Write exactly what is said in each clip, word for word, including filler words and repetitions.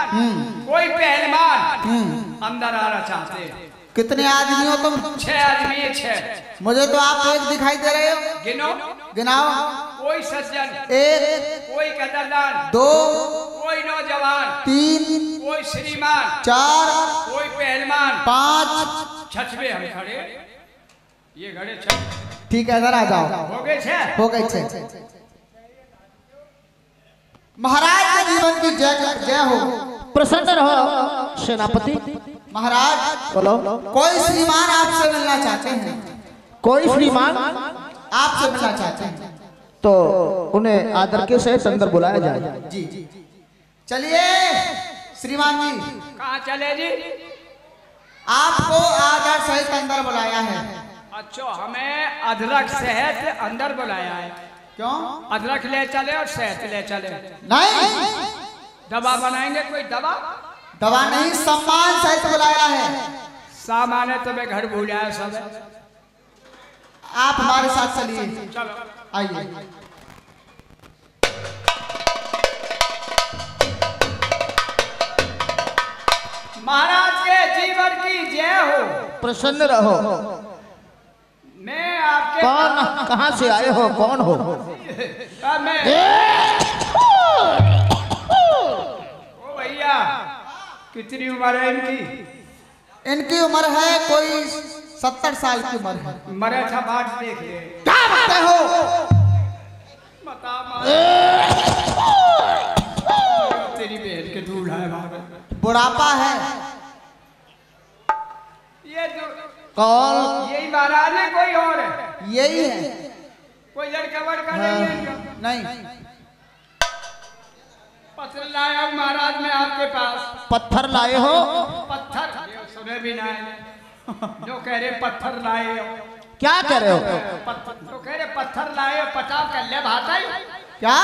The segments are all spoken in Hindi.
कोई पहलवान अंदर आना चाहते हैं। कितने आदमी हो तुम? छह आदमी। छह। मुझे तो आप एक दिखाई दे रहे हो। गिनो। गिनाओ। कोई सज्जन। एक। कोई कदरदान। दो। कोई नौजवान। तीन। कोई श्रीमान। चार। कोई पहलवान। पाँच। छठवे हम खड़े। ये खड़े छठ। ठीक है, इधर आ जाओ। हो गए छह। हो गए छह। महाराज के जीवन की जय जय हो। प्रसन्न रहो सेनापति। महाराज बोलो। कोई श्रीमान आपसे मिलना चाहते हैं। कोई श्रीमान आपसे मिलना चाहते हैं तो उन्हें आदर के सहित अंदर बुलाया जाए। जी जी चलिए श्रीमान जी। कहाँ चले जी? आपको आदर सहित अंदर बुलाया है। अच्छा, हमें अदरक शहद अंदर बुलाया है। क्यों? अदरक ले चले और शहद ले चले? नहीं। दवा बनाएंगे? कोई दवा? दवा नहीं, सम्मान सहित बुलाया है। सामान है तो मैं घर भूल आया सब। आप हमारे साथ चलिए। चलो आइए। महाराज के जीवन की जय हो। प्रसन्न रहो। मैं आपके कौन, कहाँ से आए हो, कौन हो? आ, मैं ओ भैया, कितनी उम्र है इनकी? इनकी उम्र है कोई सत्तर साल की उम्र है। मरे था बाट देख ले। क्या बातें हो? बता तेरी बहन के दूल्हा है बाबा। बुढ़ापा है। ये जो कौन? यही महाराज है कोई और है? यही है। कोई लड़का वड़का नहीं है इनका? नहीं। पत्थर लाया हूँ महाराज मैं आपके पास। पत्थर लाए हो? पत्थर सुने भी ना है। जो कह रहे पत्थर लाए हो। क्या कह रहे हो? पत्थर जो कह रहे पत्थर लाए हो, पचाव कर ले भाता ही क्या?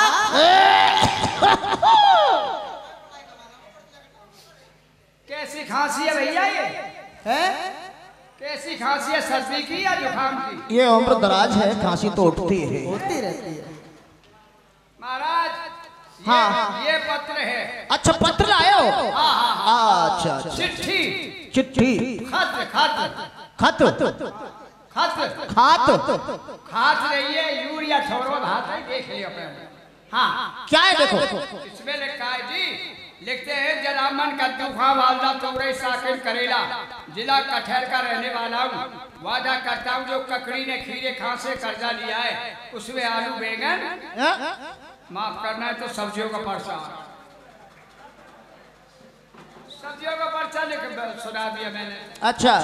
कैसी खांसी है भैया ये? है? कैसी खांसी है, सर्दी की या जुकाम की? ये उम्र दराज है, खांसी तो उठती है। होती रहती है महाराज। ये, हाँ। ये पत्र है। अच्छा, पत्र लाए हो? हाँ हाँ हाँ। अच्छा अच्छा। चिट्ठी। चिट्ठी। खत खत खत। खत खात। खात रही है यूरिया छोड़ो भात है, देख लियो पहले। हाँ क्या है देखो? इसमें लिखा है जी, लिखते हैं जलामन का तूफा वालदा तोरे साकिन करेला, जिला कठहर का रहने वाला हूँ। वादा करता हूँ जो ककड़ी ने खीरे खां से कर्जा लिया है उसमें आलू बैंगन माफ करना है तो सब्जियों का पर्चा। सब्जियों का पर्चा लिख सुना दिया मैंने। अच्छा।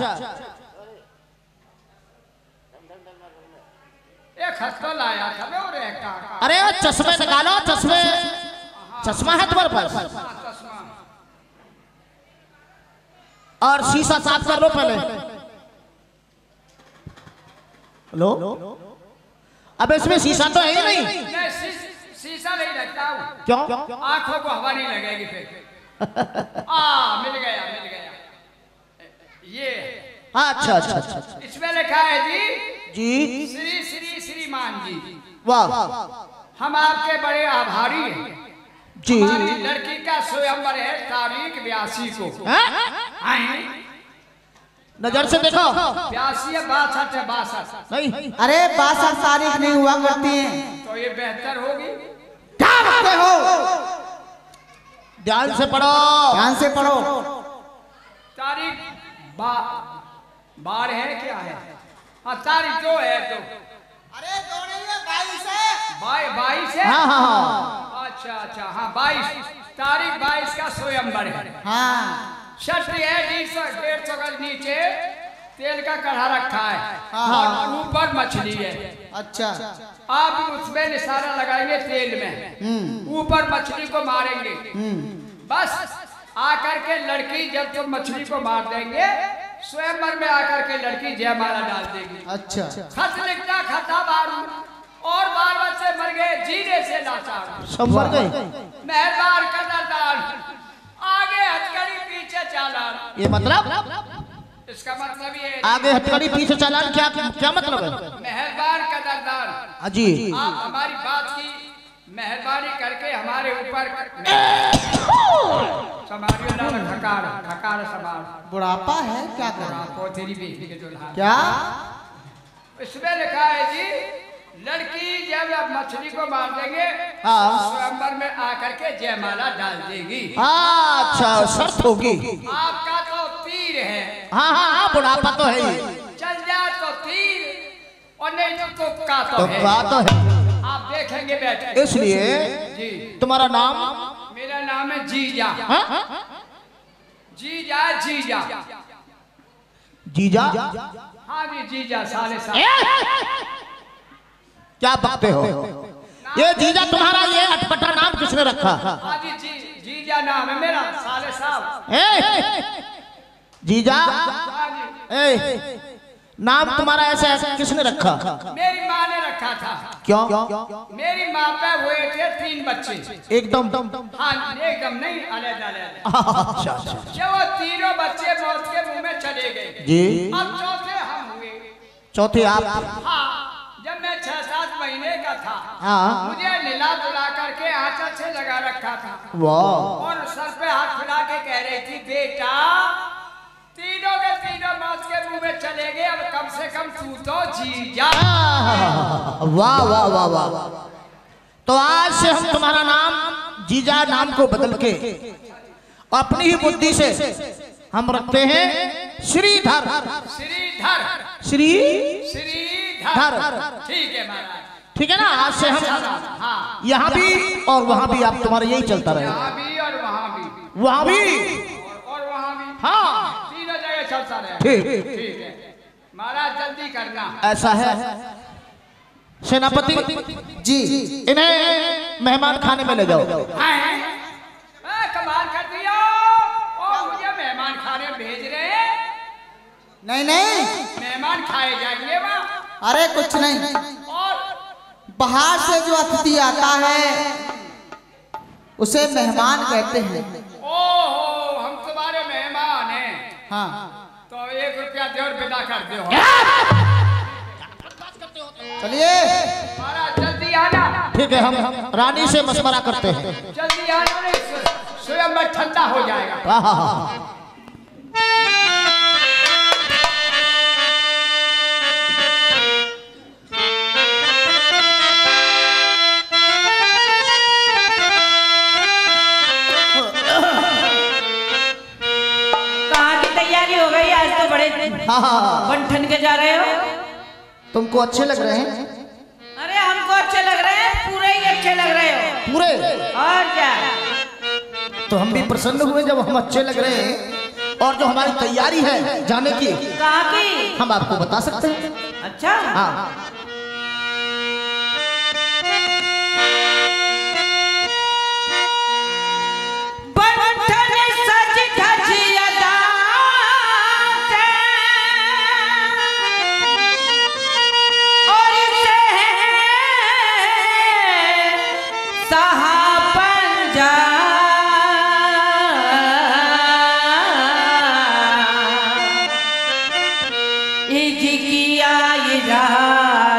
एक खत तो लाया था मैं और एक का। अरे चश्मे निकालो, चश्मे। चश्मा है तुम्हारे पास? और शीशा साफ कर लो पहले। हेलो, अब इसमें शीशा तो है ही नहीं। नहीं शीशा नहीं लगता हूँ। क्यों? आंखों को हवा नहीं लगेगी फिर। आ मिल गया मिल गया ये। अच्छा अच्छा अच्छा। इसमें लिखा है जी जी श्री श्री श्रीमान जी, वाह, हम आपके बड़े आभारी हैं। जी। हमारी लड़की का स्वयंवर है तारीख बयासी को। हैं? नजर से देखो। बयासी है, बासठ है, बासठ नहीं। अरे बासठ तारीख नहीं हुआ करती है तो ये बेहतर होगी। क्या करते हो? ध्यान से पढ़ो। ध्यान से पढ़ो। तारीख बा बार है क्या है? हाँ तारीख दो है तो। अरे दो नहीं है, बाईस है। बाई बाईस है। हाँ हाँ हाँ। अच्छा अच्छा हाँ बाईस तारीख बाईस का स्वयंवर है। हाँ। छठी है डेढ़ सौ डेढ़ सौ गज नीचे तेल का कढ़ा रखा है हाँ। और ऊपर मछली है। अच्छा। आप उसमें निशाना लगाएंगे तेल में, ऊपर मछली को मारेंगे। बस आकर के लड़की जब तुम मछली को मार देंगे स्वयंवर में आकर के लड़की जयमाला डाल देगी। अच्छा। खत लिखना खता बारू और बार बच्चे मर गए जीने से लाचार। सब मर गए। मेहरबान कदरदान आगे हथकड़ी पीछे चालान। ये मतलब? इसका मतलब ये आगे हथकड़ी पीछे चालान। क्या क्या मतलब है? मेहरबान कदरदान हाँ जी। आप हमारी बात की मेहरबानी करके हमारे ऊपर समारियो लाल खकार खकार समार बुढ़ापा है क्या कर रहा को तेरी बेटी के दुल्हा क्या इसमें लिखा है जी लड़की जब आप मछली को मार देंगे हाँ। स्वयंवर में आकर के जयमाला डाल देगी। अच्छा शर्त होगी। आपका तो तीर है। हाँ हाँ हाँ बुढ़ापा तो है ही। चल जा तो तीर और नहीं तो तुक्का तो, तो है। का तो है। आप देखेंगे बैठे। इसलिए जी तुम्हारा नाम? मेरा नाम है जीजा। हाँ? जीजा जीजा जीजा? हाँ जी जीजा साले साल। क्या बकते हो? ये जीजा तुम्हारा ये अटपटा नाम किसने रखा? हाँ जी जी जीजा नाम है मेरा साले साहब। जीजा? हाँ जी। ए, नाम तुम्हारा ऐसा ऐसा किसने रखा? मेरी माँ ने रखा था। क्यों? मेरी माँ पे हुए थे तीन बच्चे। एकदम हाँ एकदम नहीं अलग अलग। अच्छा अच्छा। जब वो तीनों बच्चे मौत के मुंह में चले गए जी। अब चौथे हम हुए। चौथे आप? हाँ जब मैं छह सात महीने का था हाँ। मुझे नीला दुला करके आंचल से लगा रखा था। वाह। और सर पे हाथ फैला के कह रही थी बेटा तीनों के तीनों मौत के मुंह में चले गए अब कम से कम तू तो जी जा। वाह वाह वाह वाह। तो आज से हम तुम्हारा नाम जीजा नाम को बदल के अपनी ही बुद्धि से हम रखते हैं श्रीधर। श्रीधर श्री श्रीधर ठीक है महाराज। ठीक है ना? आज से हम हाँ यहाँ भी और वहाँ भी आप तुम्हारा यही चलता रहे। यहाँ भी और वहाँ भी। वहाँ भी और वहाँ भी। हाँ तीनों जगह चलता रहे। ठीक ठीक है महाराज जल्दी करना। ऐसा है सेनापति जी इन्हें मेहमान खाने में ले जाओ। कमाल कर दिया। ओ मुझे मेहमान खाने भेज रहे हैं। नहीं नहीं मेहमान खाए जाएंगे वहाँ। अरे कुछ नहीं और बाहर से जो अतिथि आता है उसे मेहमान कहते हैं। ओहो हम तुम्हारे मेहमान हैं। हाँ तो एक रुपया दे और विदा कर दो। चलिए महाराज जल्दी आना। ठीक है हम रानी से मशवरा करते हैं। जल्दी आना नहीं स्वयं में ठंडा हो जाएगा। हाँ हाँ हाँ। हाँ बंठन के जा रहे हो? तुमको अच्छे लग रहे हैं? अरे हमको अच्छे लग रहे हैं पूरे ही अच्छे लग रहे हो। पूरे? और क्या? तो हम भी प्रसन्न हुए जब हम अच्छे लग रहे हैं। और जो हमारी तैयारी है जाने की कहाँ की हम आपको बता सकते हैं। अच्छा हाँ इज किया इरा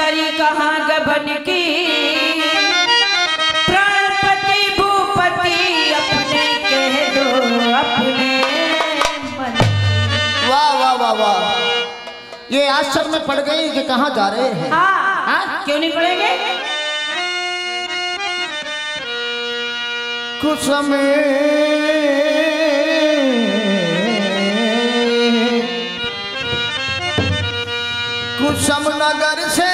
सुंदरी कहाँ गबन की, प्राणपति भूपति अपने कह दो अपने मन। वाह वाह वाह वाह, ये आश्चर्य में पड़ गई कि कहाँ जा रहे हैं। हाँ, हाँ? क्यों नहीं पढ़ेंगे? कुसुम कुसुम नगर से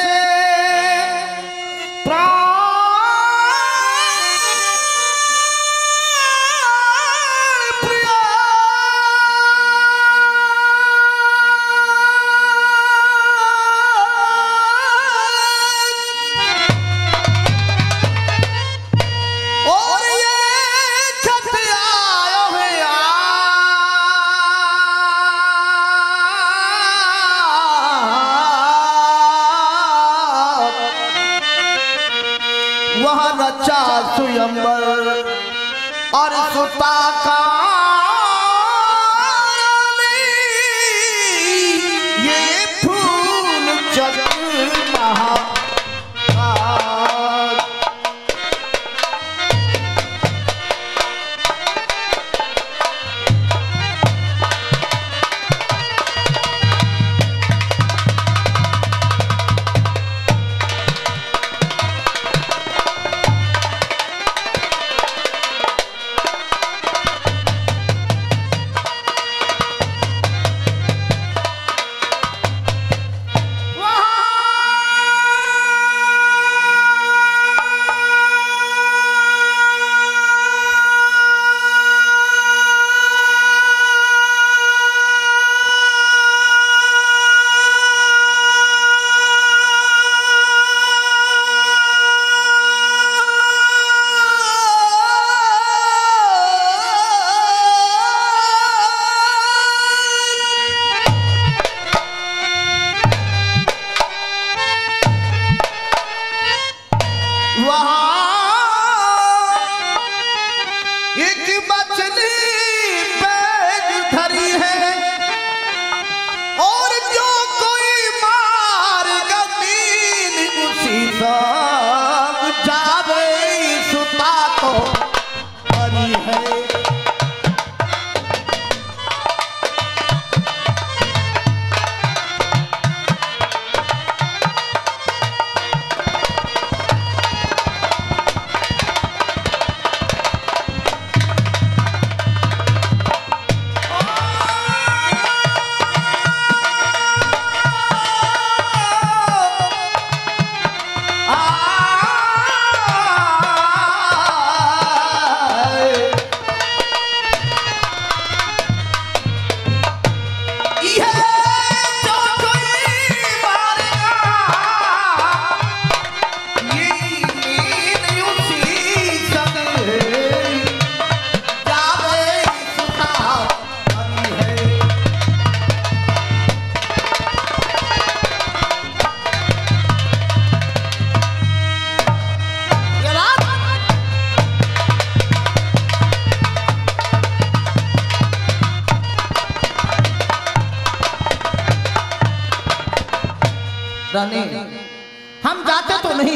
वहाँ रचा सुयंबर और सुता का ये फूल जगमगा। रानी, हम जाते तो नहीं,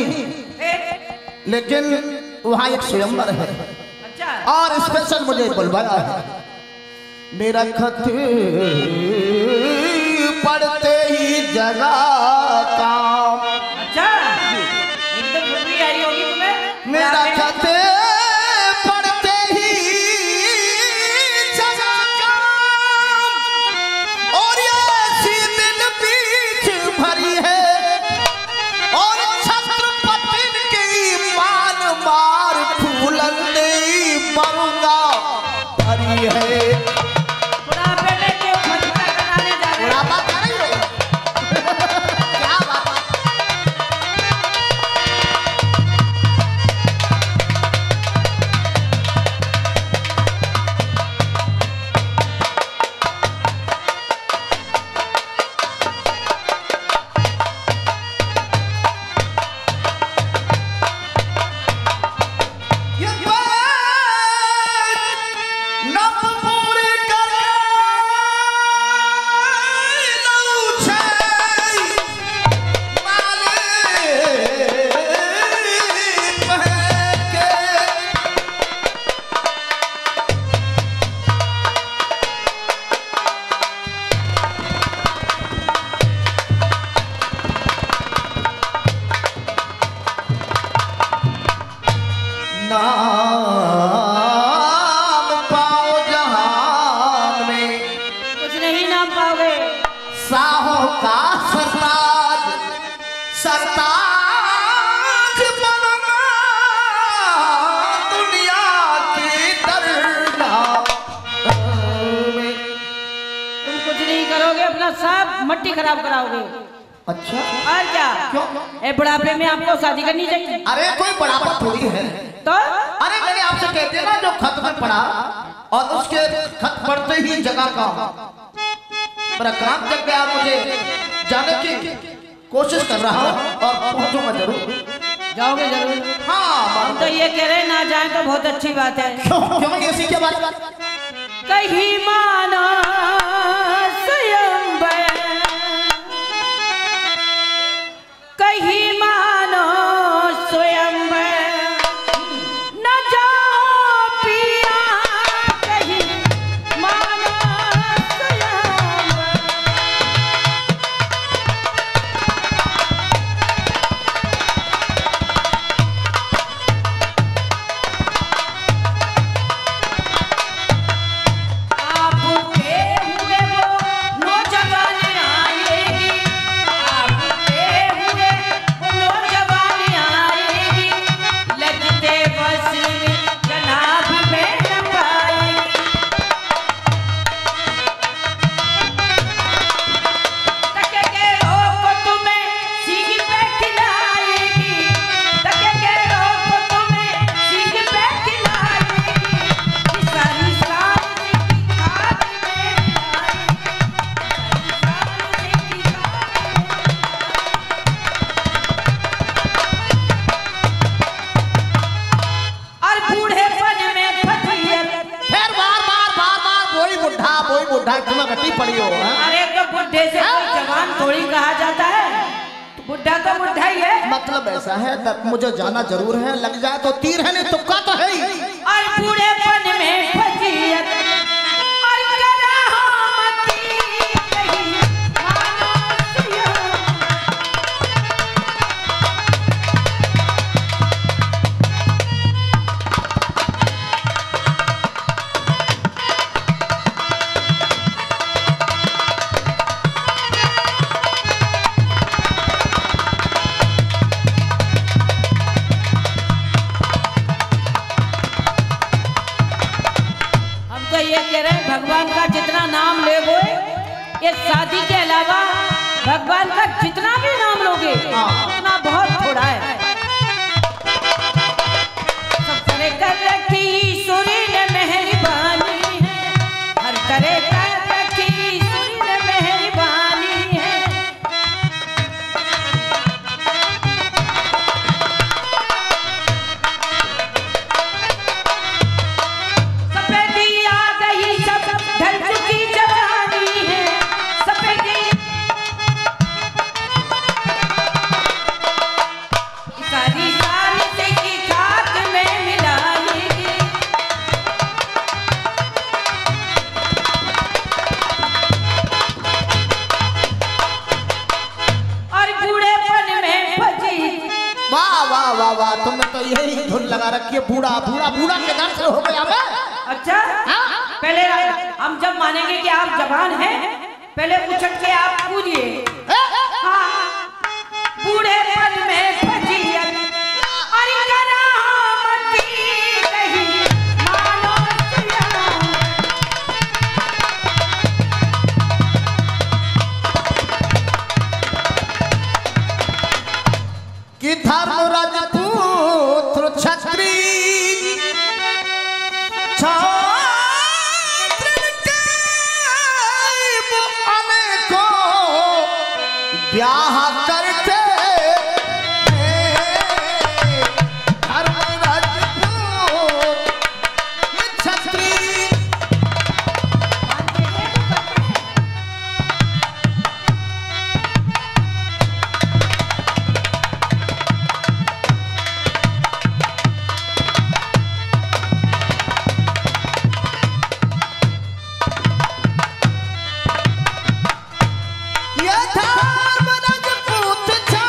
लेकिन वहाँ एक स्वयंवर है। अच्छा। और स्पेशल मुझे बुलवाया है। मेरा खत पढ़ते ही जगा काम। अच्छा, एकदम खुशी आई होगी तुम्हें। मेरा खत पढ़ते ही जगा काम, और ये ऐसी दिल बीच भरी है, और छत्रपति की मान मार फूलन नहीं मरूंगा भरी है। बुढ़ापे में क्यों खतरा कराने जा रहे हो? बुढ़ापा कर रही हो? साहों का सरताज सरताज बनना दुनिया की दरगाह में। तुम कुछ नहीं करोगे, अपना सब मट्टी खराब कराओगे। अच्छा और क्या? क्यों? ए बुढ़ापे में आपको शादी करनी चाहिए। अरे कोई बुढ़ापा थोड़ी है तो अरे मैंने आपसे कहते ना जो खत में पढ़ा और उसके खत पढ़ते ही जगह का मेरा काम जग गया, मुझे जाने की कोशिश कर रहा हूँ और पहुंचूंगा जरूर। जाओगे जरूर? हाँ हम तो ये कह रहे ना जाए तो बहुत अच्छी बात है। क्यों क्यों ऐसी क्या बात? कहीं माना स्वयं कहीं मानो स्वयं न जाओ पिया, कहीं मानो स्वयं। आप उठे हुए वो नौजवान आएगी, आप उठे हुए वो नौजवान आएगी, लगते बस जनाब में न पाएगी। तके के रोग तुम्हें सींग पे खिलाएगी, तके के रोग तुम्हें सींग पे खिलाएगी, सारी सारी की खाद में मिलाएगी, सारी सारी की खाद और बूढ़ेपन में फतियत। फिर बार बार बार बार वही बुढ़ा वही बुढ़ा तुम्हें घटी पड़ी हो। हाँ? अरे तो बुढ़े से कोई जवान थोड़ी कहा जाता है, तो बुढ़ा तो बुढ़ा ही है। मतलब ऐसा है तब मुझे जाना जरूर है, लग जाए तो तीर है नहीं तुक्का तो है ही। और बूढ़ेपन में फतियत और करामती कहीं मानो स्वयं। हम तो ये कह रहे हैं भगवान का जितना नाम लेगो, ये शादी के अलावा भगवान का जितना भी नाम लोगे उतना बहुत थोड़ा है। सब तरह कर रखी ईश्वरी ने मेहरबानी है, हर तरह कर रखी ईश्वरी ने मेहरबानी है। सफेदी आ गई सब ढल चुकी जवानी है, सफेदी सारी सारी से की खाक में मिलाएगी। और बूढ़ेपन में फजी वाह वाह वाह वाह, तुमने तो यही धुन लगा रखी है। बूढ़ा बूढ़ा बूढ़ा के दर्द हो गया मैं। अच्छा पहले हम जब मानेंगे कि आप जवान हैं, पहले उछट के आप पूजिए। हाँ, बूढ़ेपन में फजीयत और करामती कहीं मानो स्वयं। कि धर्म राजपूत छत्री छात्र के अनेकों ब्याह करते हैं। धर्म राजपूत छत्री ये धर्म राजपूत छत्री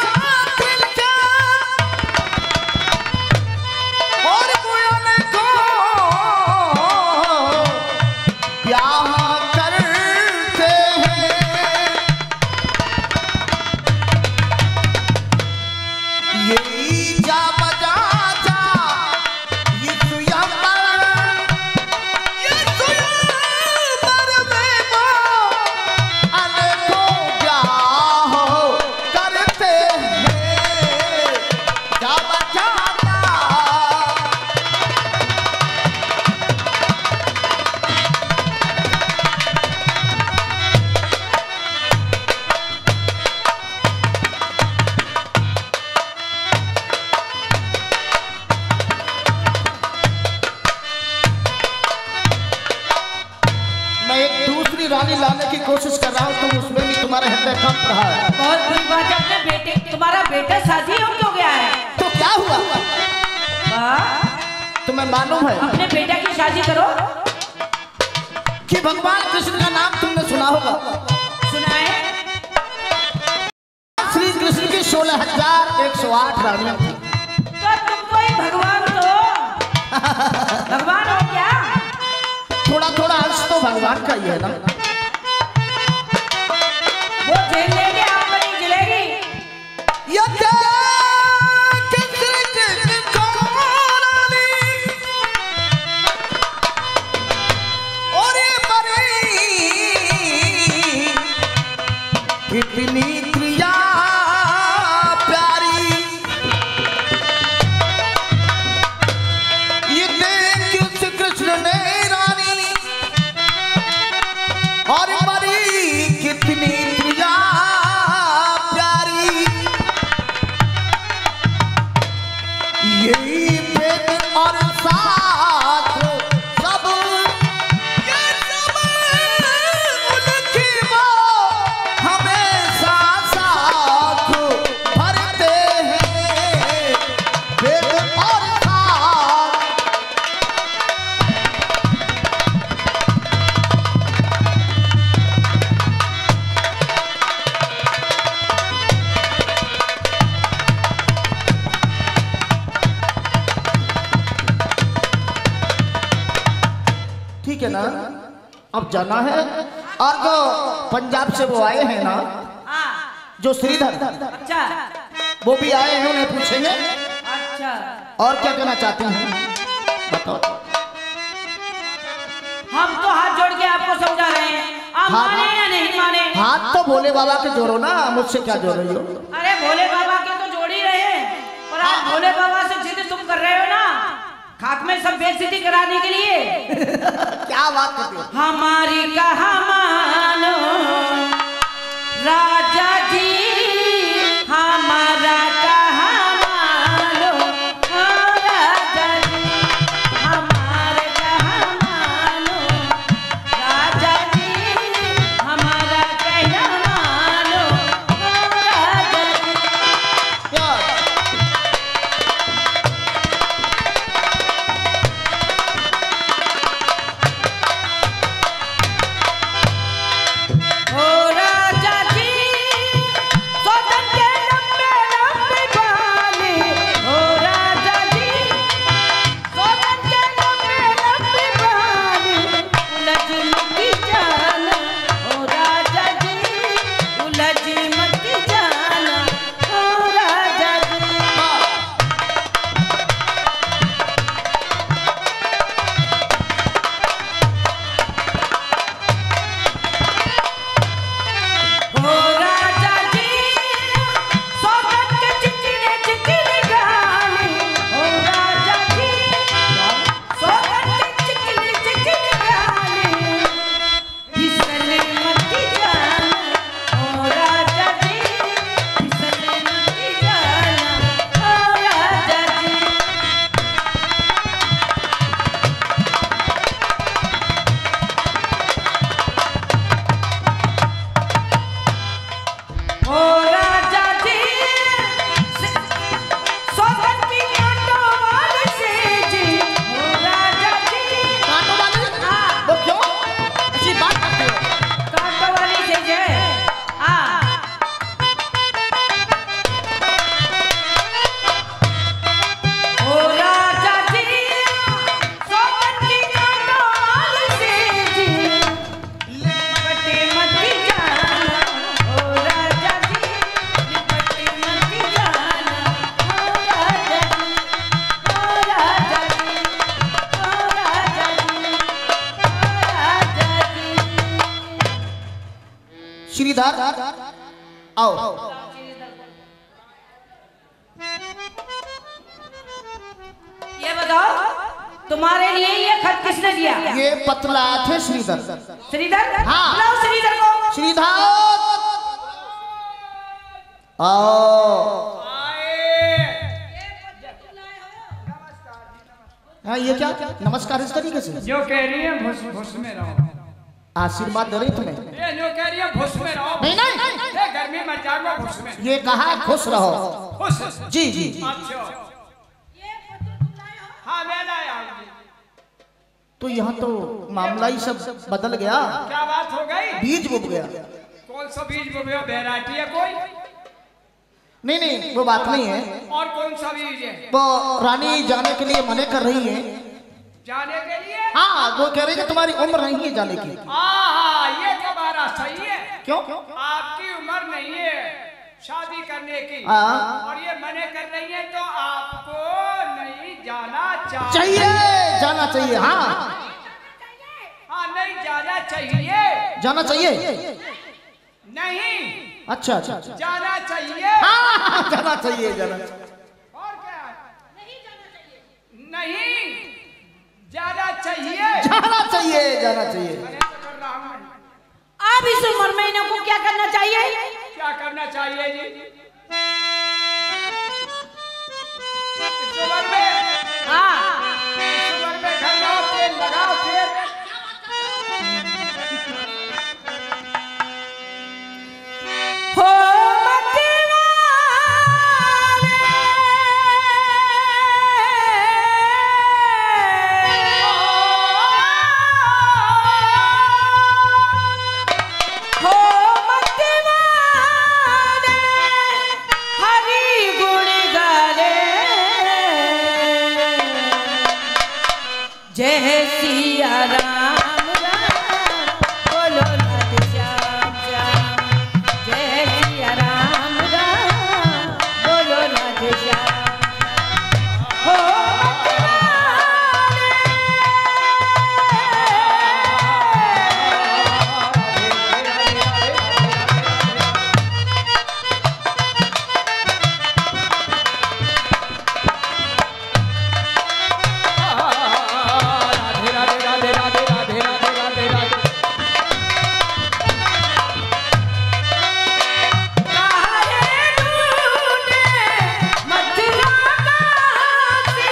बहुत बुरी बात है। अपने बेटे, तुम्हारा बेटा शादी हो क्यों गया है? तो क्या हुआ? वाह, तुम्हें मालूम है अपने बेटा की शादी करो। कि भगवान कृष्ण का नाम तुमने सुना होगा? सुनाए। श्री कृष्ण की सोलह हजार एक सौ आठ रानियां थी। तो तुमको ही भगवान तो भगवान हो क्या? थोड़ा थोड़ा अंश तो भगवान का ही है ना। वो झेल लेंगे, आप नहीं झेलेगी। कितनी प्रिया प्यारी ये देख श्री कृष्ण ने रानी और मरी कितनी प्रिया प्यारी यही वेद और शास्त्र सब ये सब उनकी वो हमेशा साथ भरते हैं वेद और शास्त्र। ठीक है ना, अब जाना है। और जो पंजाब से वो आए हैं ना, हाँ, जो श्रीधर, अच्छा वो भी आए हैं, उन्हें पूछेंगे अच्छा। और क्या कहना चाहते हैं बताओ। हम तो हाथ जोड़ के आपको समझा रहे हैं, आप हाँ, माने हाँ। या नहीं माने? हाथ तो भोले बाबा के जोड़ो ना, मुझसे क्या जोड़ रही हो? अरे भोले बाबा के तो जोड़ ही रहे हैं, पर आप भोले बाबा से जिद तुम कर रहे हो ना, खाक में सब बेइज्जती कराने के लिए। क्या बात करते हो? हमारी कहा मानो राजा जी, हमारा कहा मानो हाँ राजा जी, हमारे कहा मानो राजा जी, हमारा कहना मानो हाँ राजा जी। क्या? ओ राजा जी, सौतन के लंबे लंबे बाले, ओ राजा जी, सौतन के लंबे लंबे बाले, उलझ मत जाना, ओ राजा जी, उलझ मत जाना, ओ राजा जी। ओ राजा जी, सौगंध के चिकने चिकने गाने, ओ राजा जी, सौगंध के चिकने चिकने गाने, फिसले मत जाना, ओ राजा जी, फिसले मत जाना, ओ राजा जी। ओ राजा जी, सौगंध की कांटों वाले से जी, ओ राजा जी, कांटों वाली? हाँ, वो क्यों ऐसी बात करते हो? कांटों वाली से जी, हाँ। ओ राजा जी, सौगंध की कांटों वाले से जी, लिपटे मत जाना, ओ राजा जी, लिपटे मत जाना, ओ राजा जी, ओ राजा जी, ओ राजा जी, ओ राजा जी। श्रीधर आओ। ये बताओ, तुम्हारे लिए ये खत किसने दिया? ये पतला थे श्रीधर। श्रीधर? हाँ। बुलाओ श्रीधर को। श्रीधर आओ। हाँ, ये क्या नमस्कार इस तरीके से? जो कह रही है भुस भुस में रहो। आशीर्वाद दे रही तुम्हें? ये जो कह रही है भुस में रहो। नहीं नहीं ये गर्मी मर जाऊंगा घुस में। ये कहा खुश रहो। खुश जी जी अच्छा हाँ मैं लाया हूँ। तो यहाँ तो मामला ही सब बदल गया। क्या बात हो गई? बीज बुब गया। कौन सा बीज बुब गया? वैरायटी है कोई? नहीं नहीं वो बात नहीं है। और कौन सा बीज है? वो रानी जाने के लिए मने कर रही है। जाने के लिए? हाँ वो कह रही है तुम्हारी उम्र नहीं है जाने की। हाँ ये तुम्हारा सही है। क्यों? आपकी उम्र नहीं है शादी करने की। हाँ। और ये मने कर रही है तो आपको नहीं जाना चाहिए। चाहिए जाना चाहिए। हाँ हाँ नहीं जाना चाहिए। जाना चाहिए नहीं अच्छा अच्छा जाना चाहिए। हाँ हाँ, जाना चाहिए जाना चाहिए। और क्या? नहीं जाना चाहिए। नहीं जाना चाहिए। जाना चाहिए जाना चाहिए। मैं तो कर रहा हूँ। अब इस उम्र में इन्हें को क्या करना चाहिए? क्या करना चाहिए जी? इस उम्र में हाँ इस उम्र में घर जाओ तेल लगाओ फिर हो मतवाले हो मतवाले हरि गुण गाले जय सिया राम राम बोलो राधे श्याम श्याम जय सिया राम राम बोलो राधे श्याम हो राधे राधे राधे राधे राधे राधे राधे राधे काहे ढूंढे मथुरा काशी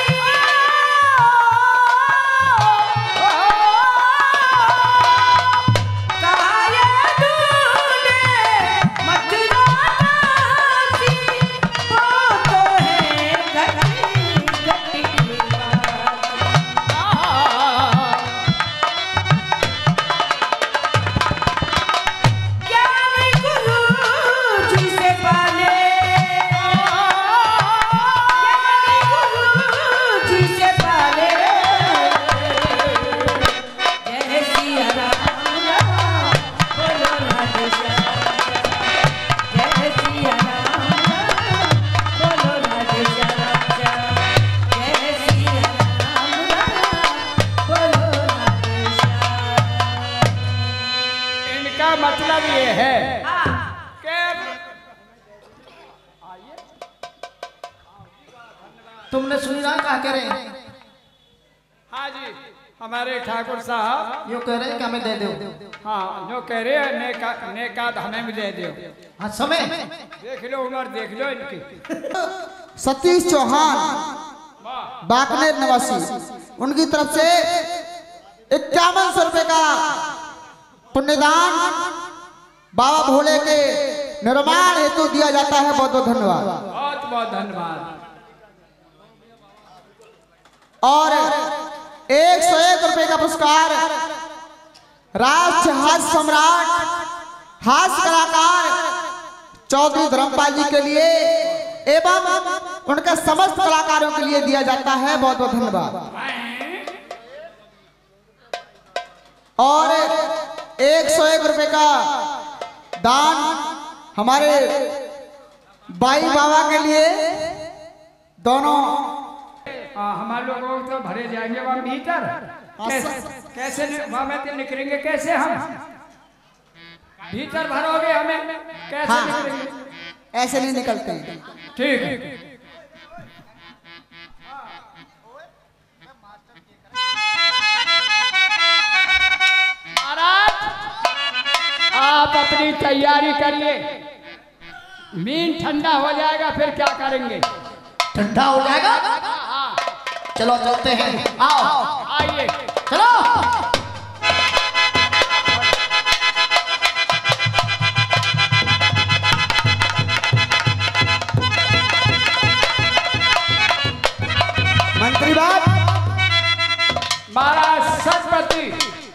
काहे ढूंढे मथुरा काशी वो तो है घटी घटी ज्ञानी गुरु जी से पाले ज्ञानी गुरु जी से पाले जय सिया राम राम बोलो राधे श्याम जय सिया राम राम बोलो राधे श्याम जय सिया राम राम बोलो राधे श्याम। इनका मतलब ये है कि तुमने सुनी ना क्या कह रहे हैं? हाँ जी हमारे ठाकुर साहब यो कह रहे हैं कि हमें दे दो। हाँ जो कह रहे हैं नेका नेकात हमें भी दे दो। हाँ समय देख लो उम्र देख लो इनकी। सतीश चौहान वाह बाकनेर निवासी उनकी तरफ से इक्यावन सौ रुपए का पुण्यदान बाबा भोले के निर्माण हेतु दिया जाता है। बहुत बहुत धन्यवाद। बहुत बहुत धन्यवाद। और एक सौ एक रुपए का पुरस्कार राष्ट्र हास्य सम्राट हास्य कलाकार चौधरी धर्मपाल जी के लिए एवं उनके समस्त कलाकारों के लिए दिया जाता है। बहुत बहुत धन्यवाद। और एक सौ एक रुपए का दान हमारे बाई बाबा के लिए दोनों हाँ हमारे लोगों को तो भरे जाएंगे वहाँ भीतर। कैसे कैसे नि- वहाँ में तो निकलेंगे कैसे हम? भीतर भरोगे हमें कैसे हाँ। निकलेंगे? ऐसे नहीं निकलते हैं। ठीक है। महाराज आप अपनी तैयारी करिए। मीन ठंडा हो जाएगा फिर क्या करेंगे? ठंडा हो जाएगा। हाँ चलो चलते हैं। आओ आइए। चलो।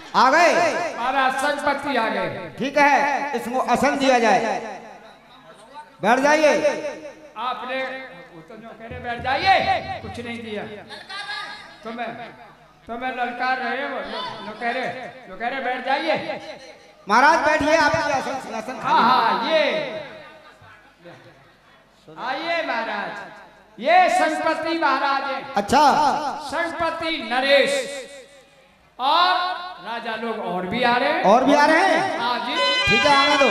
आ गए महाराज संपत्ति आ गए। ठीक है, इसको आसन दिया जाए। बैठ जाइए। आपने वो तो जो कह रहे बैठ जाइए, कुछ नहीं दिया तुम्हें, तुम्हें ललकार रहे हो जो कह रहे जो कह रहे बैठ जाइए। महाराज बैठिए, आपके आसन सिंहासन। हाँ हाँ ये आइए महाराज, ये संपत्ति महाराज है। अच्छा, संपत्ति नरेश और राजा लोग और भी आ रहे हैं। और भी आ रहे हैं? हाँ जी ठीक है, आने दो।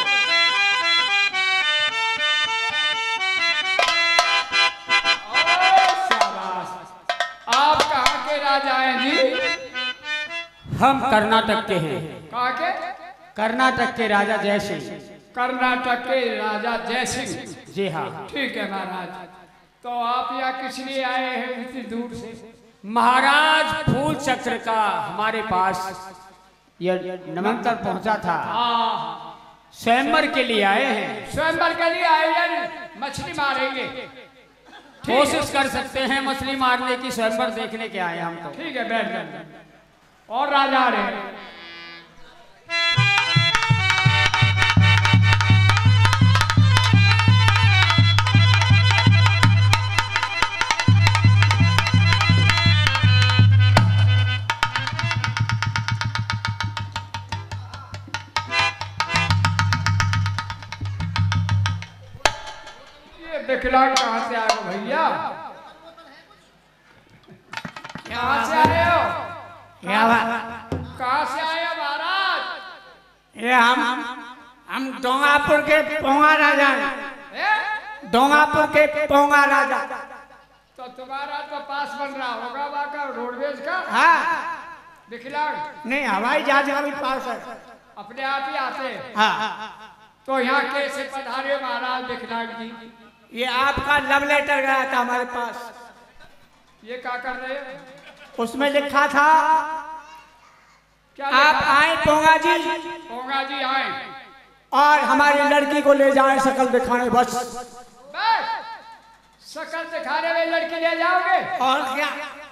आप कहाँ के राजा हैं जी? हम कर्नाटक के हैं। कहाँ के? कर्नाटक के राजा जय सिंह। कर्नाटक के राजा जय सिंह। जी हाँ। ठीक है महाराज, तो आप यहाँ किस लिए आए हैं इतनी दूर से? महाराज फूल चक्र का हमारे पास यह निमंत्रण पहुंचा था, हाँ स्वयंवर के लिए आए हैं। स्वयंवर के लिए आए हैं, मछली मारेंगे। कोशिश कर सकते हैं मछली मारने की, स्वयंवर देखने के आए हम तो। ठीक है बैठ जाए। और राजा आ रहे हैं। विकलांग कहाँ से आए हो भैया? कहाँ से आए हो? कहाँ से आए हो महाराज? ये हम हम डोंगापुर के पोंगा राजा हैं। ए? डोंगापुर के पोंगा राजा। तो तुम्हारा तो पास बन रहा होगा वहाँ का रोडवेज का। हाँ विकलांग नहीं, हवाई जहाज का भी पास है। अपने आप ही आते हैं। हाँ, तो यहाँ कैसे पधारे महाराज विकलांग जी? ये आपका लव लेटर गया था हमारे पास, ये क्या कर रहे हैं? उसमें लिखा था क्या आप आए पोंगा जी पोंगा जी आए और हमारी लड़की को ले जाए शकल दिखाने, बस। बस शकल दिखाने में लड़की ले जाओगे? और क्या?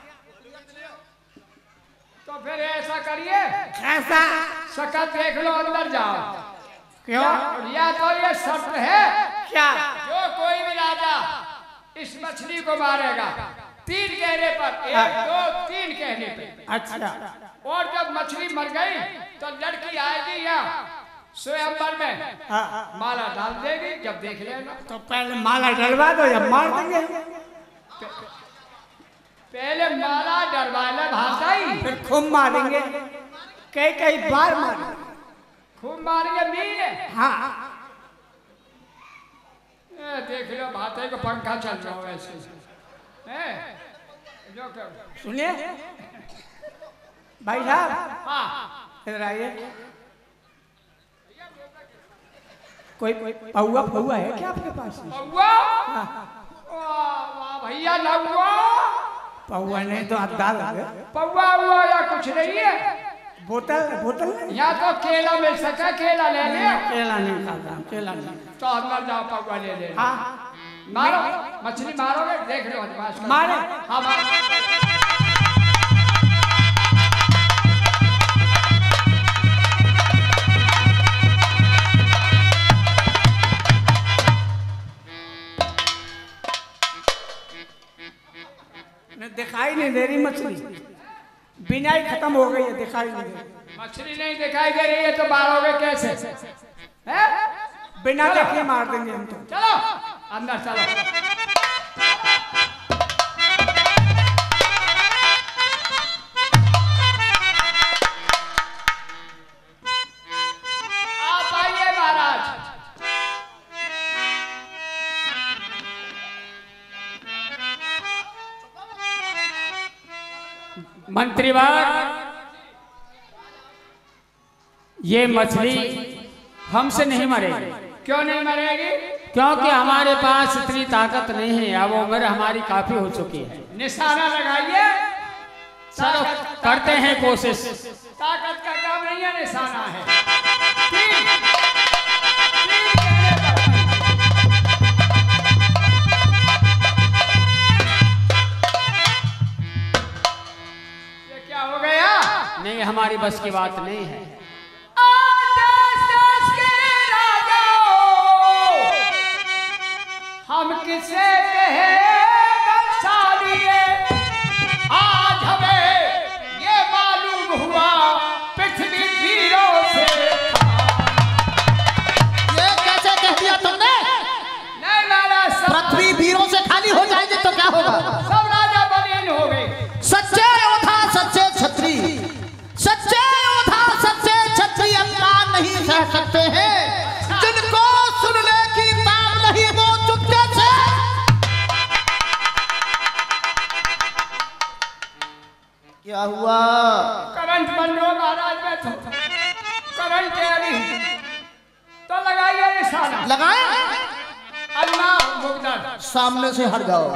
तो फिर ऐसा करिए, ऐसा शकल देख लो, अंदर जाओ। क्यों? या तो ये शर्त है क्या? जो कोई भी राजा इस मछली को मारेगा तीन कहने पर, एक दो तीन कहने पे। अच्छा। और जब मछली मर गई तो लड़की आएगी यहाँ स्वयंवर में, हाँ। माला डाल देगी, जब देख लेना। तो पहले माला डलवा दो या मार देंगे। पहले माला डलवा ले भाषाई, फिर खूब मारेंगे, कई कई बार मारेंगे, खूब मारेंगे मीन। हाँ। ए, देख लो भाते को पंखा चल रहा हो ऐसे है जो कर। सुनिए भाई साहब, हाँ इधर आइए। कोई पौआ पौआ है क्या आपके पास? पौआ? वाह वाह भैया, लौआ पौआ नहीं तो आप डाल दे। पौआ हुआ या कुछ नहीं है? बोतल बोतल यहाँ तो केला मिल सका, केला ले ले। केला नहीं खाता, केला नहीं। तो अंदर जाओ, पौआ ले ले। हाँ मारो मछली, मारोगे देख लो पास मारे। हाँ मारो। दिखाई नहीं दे रही मछली, बिना ही खत्म हो गई है, दिखाई नहीं दे रही। मछली नहीं दिखाई दे रही है तो मारोगे कैसे? है? बिना देखे मार देंगे हम तो। चलो अंदर चलो। आप आइए महाराज। मंत्रीवार, ये मछली हमसे नहीं मरेगी। क्यों नहीं मरेगी? क्योंकि हमारे पास इतनी ताकत नहीं है, अब उम्र हमारी काफी हो चुकी है। निशाना लगाइए, चलो करते हैं कोशिश। ताकत का काम नहीं है, निशाना है। तीन, तीन कहने पर। ये क्या हो गया? नहीं, हमारी हमारी बस की बात नहीं है। हम किसे कहे बरसालिए, आज हमें ये मालूम हुआ पृथ्वी वीरों से। ये कैसे कह दिया तुमने? नहीं लाला, पृथ्वी वीरों से खाली हो जाएगी तो क्या होगा? सब राजा बलीन हो गए। सच्चे योद्धा सच्चे छत्री, सच्चे योद्धा सच्चे छत्री अपमान नहीं सह सकते हैं। जिनको सुनने की ताम नहीं वो चुपके से। क्या हुआ? करंट बन लो महाराज में तो करंट तैयारी तो लगाइए निशाना। लगाए? अल्लाह मुकद्दर। सामने से हट जाओ।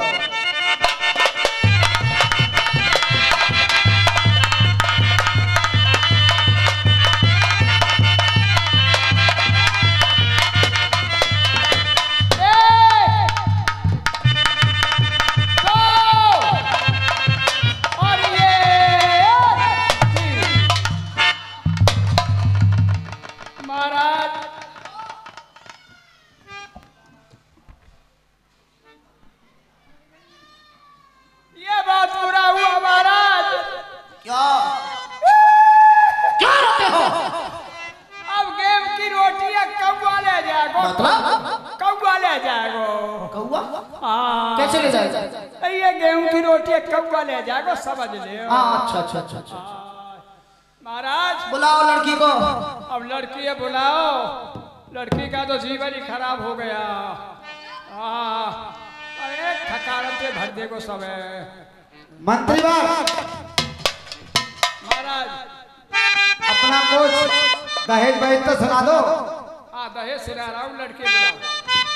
कैसे ले जाएगा? ये गेहूं की रोटी कौवा ले जाएगा, समझ ले। अच्छा अच्छा अच्छा अच्छा। महाराज बुलाओ लड़की को। अब लड़की है, बुलाओ। लड़की का तो जीवन ही खराब हो गया। अरे थकान पे भर दे को सब है। मंत्री महाराज अपना कुछ दहेज वहेज तो सुना दो। हाँ दहेज सुना रहा हूँ, लड़की बुलाओ।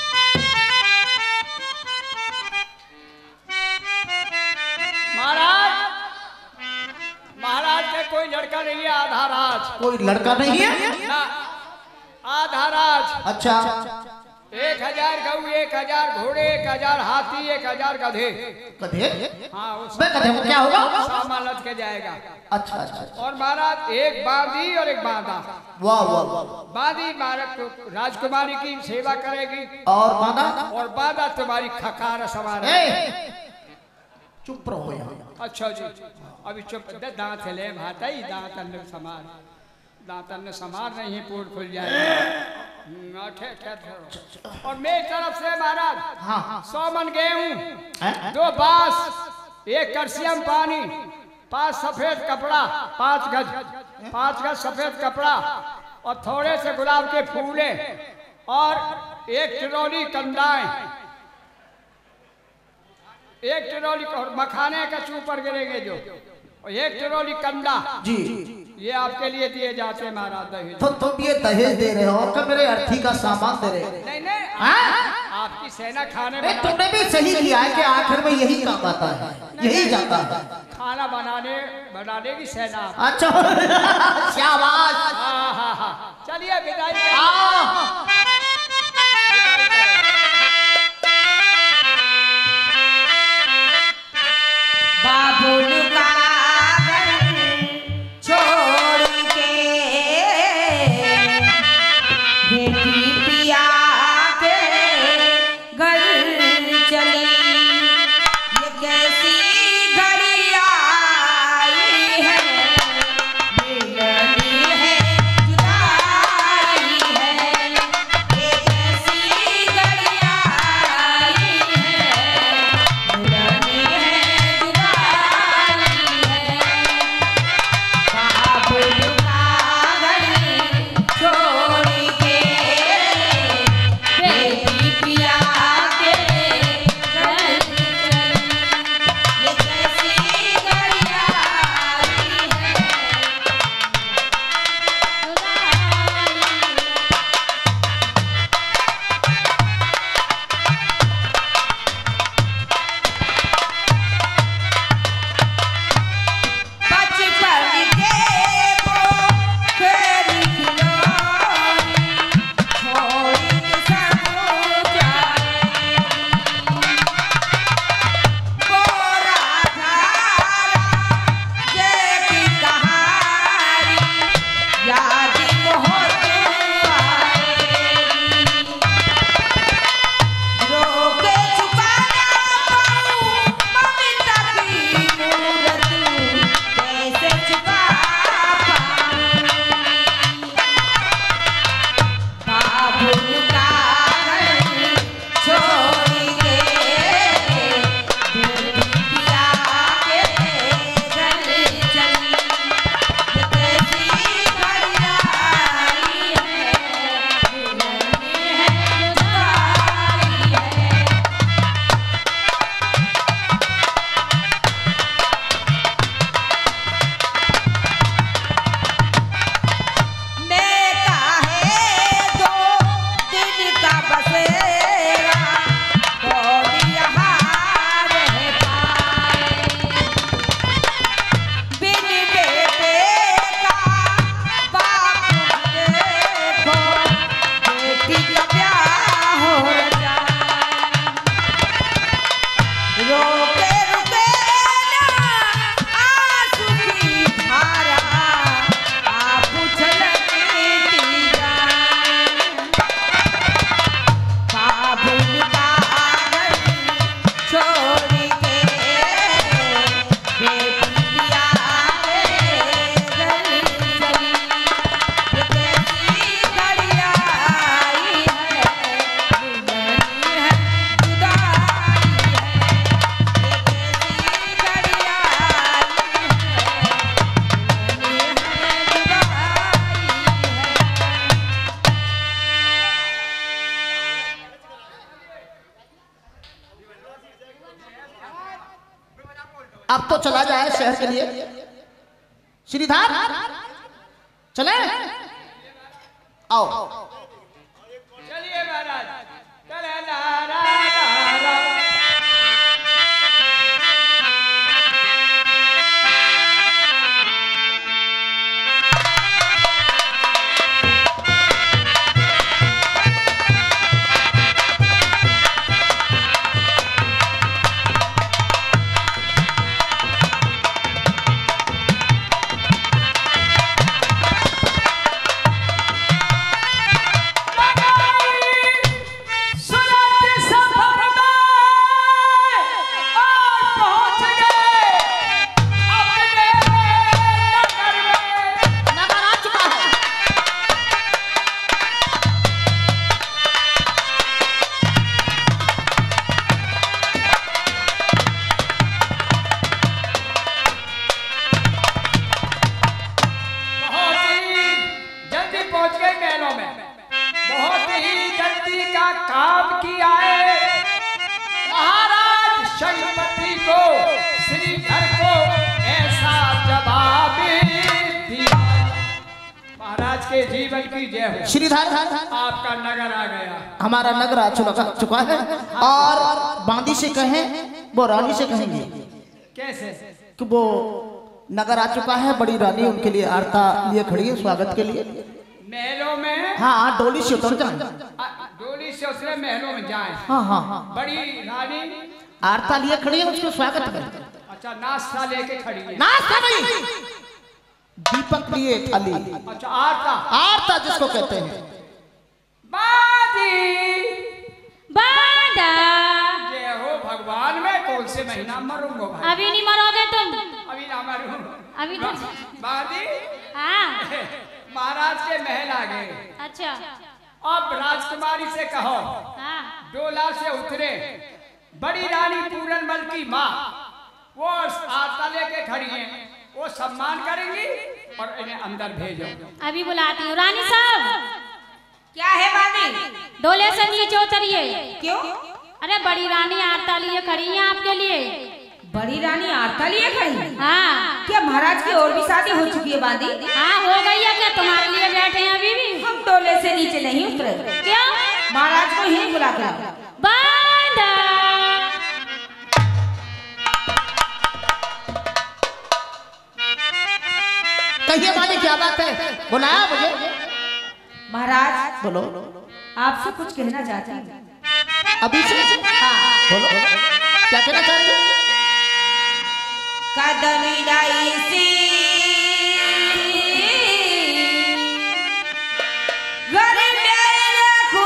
महाराज महाराज के कोई लड़का नहीं है, आधा राज। कोई लड़का नहीं है ना, आधा राज। अच्छा। एक हजार गऊ, एक हजार घोड़े, एक हजार हाथी, एक हजार गधे। गधे? हाँ उसमें गधे को क्या होगा? सामान लद के जाएगा। अच्छा अच्छा। और महाराज एक बांदी और एक बांदा। वाह वाह वाह। बांदी महाराज राजकुमारी की सेवा करेगी, और बांदा? और बांदा तुम्हारी खकार सवार। चुप रहो यहाँ। अच्छा जी, अभी चुप। दांत ले भाता ही दांत अंदर समार, दांत अंदर समार नहीं, पूर खुल जाएगा। और मेरी तरफ से महाराज हाँ हाँ। सौ मन गेहूं, दो बांस, एक कड़सियम पानी, पांच सफेद कपड़ा, पांच गज पांच गज सफेद कपड़ा, और थोड़े से गुलाब के फूले, और एक ट्रॉली कंदाएं, एक ट्रॉली मखाने का चूपर गिरेंगे जो, और एक ट्रॉली कंदा जी। ये आपके लिए दिए जाते हैं महाराज दहेज। तो तुम ये दहेज दे रहे हो कि मेरे अर्थी का सामान दे रहे हो? नहीं नहीं, हाँ? आपकी सेना खाने नहीं, तुमने भी सही किया है कि आखिर में यही काम आता है, यही जाता है। खाना बनाने बनाने की सेना। अच्छा शाबाश। हाँ हाँ हाँ, चलिए विदाई करें। आ बाबुल का छोड़ के बेटी पिया के घर चली, ये कैसी घड़ी आई है, मिलनी है जुदाई है। अब तो चला जाए शहर के लिए। श्रीधर चले, आओ। चलिए महाराज, चले नारा नारा। के जीवन की जय हो। श्रीधर आपका नगर आ गया, हमारा नगर आ चुका चुका है। और बांदी से कहें, वो रानी से कहेंगे कैसे कि वो नगर आ चुका है। बड़ी रानी उनके लिए आरता लिए खड़ी है स्वागत के लिए। महलों में, हाँ डोली से उतर जाए, डोली से उतरे महलों में जाए। हाँ हाँ हाँ, बड़ी रानी आरता लिए खड़ी है, उसको स्वागत करें। अच्छा, नाश्ता लेके खड़ी है। नाश्ता नहीं, दीपक लिए थाली। अच्छा, आरता, आरता जिसको कहते हैं। बादी बांदा, जय हो भगवान। मैं कौन से महीना मरूंगा भाई? अभी नहीं मरोगे तुम, अभी ना मरूं। अभी तो। बादी, हाँ महाराज के महल आ गए। अच्छा, अब राजकुमारी से कहो हाँ डोला से उतरे बड़ी रानी पूरनमल की माँ, वो आरता लेके खड़ी है, वो सम्मान करेंगी और इन्हें अंदर भेजो। अभी बुलाती हूँ। रानी साहब, क्या है बानी? डोले से नीचे उतरिए। क्यों? अरे बड़ी रानी आरता लिए खड़ी है आपके लिए। बड़ी रानी आरता लिए खड़ी है? हाँ। क्या महाराज की और भी शादी हो चुकी है बानी? हाँ हो गई है। क्या तुम्हारे लिए बैठे हैं अभी भी? हम डोले से नीचे नहीं उतरे। क्यों? महाराज को यहीं बुला कर लाओ। बांदा, कहिए माली क्या बात है, बुलाया मुझे? महाराज बोलो, आपसे कुछ कहना चाहती हूँ। अभी से? हाँ बोलो, क्या कहना चाहते हो? कदमी डाई सी घर में रखो,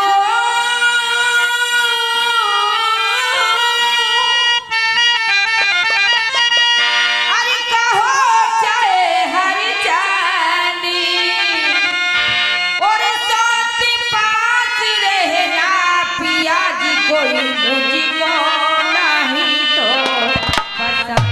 अरे कहो चाहे हर जानी, और साथ पास रहना पिया जी, कोई मुझको नहीं तो पसंद।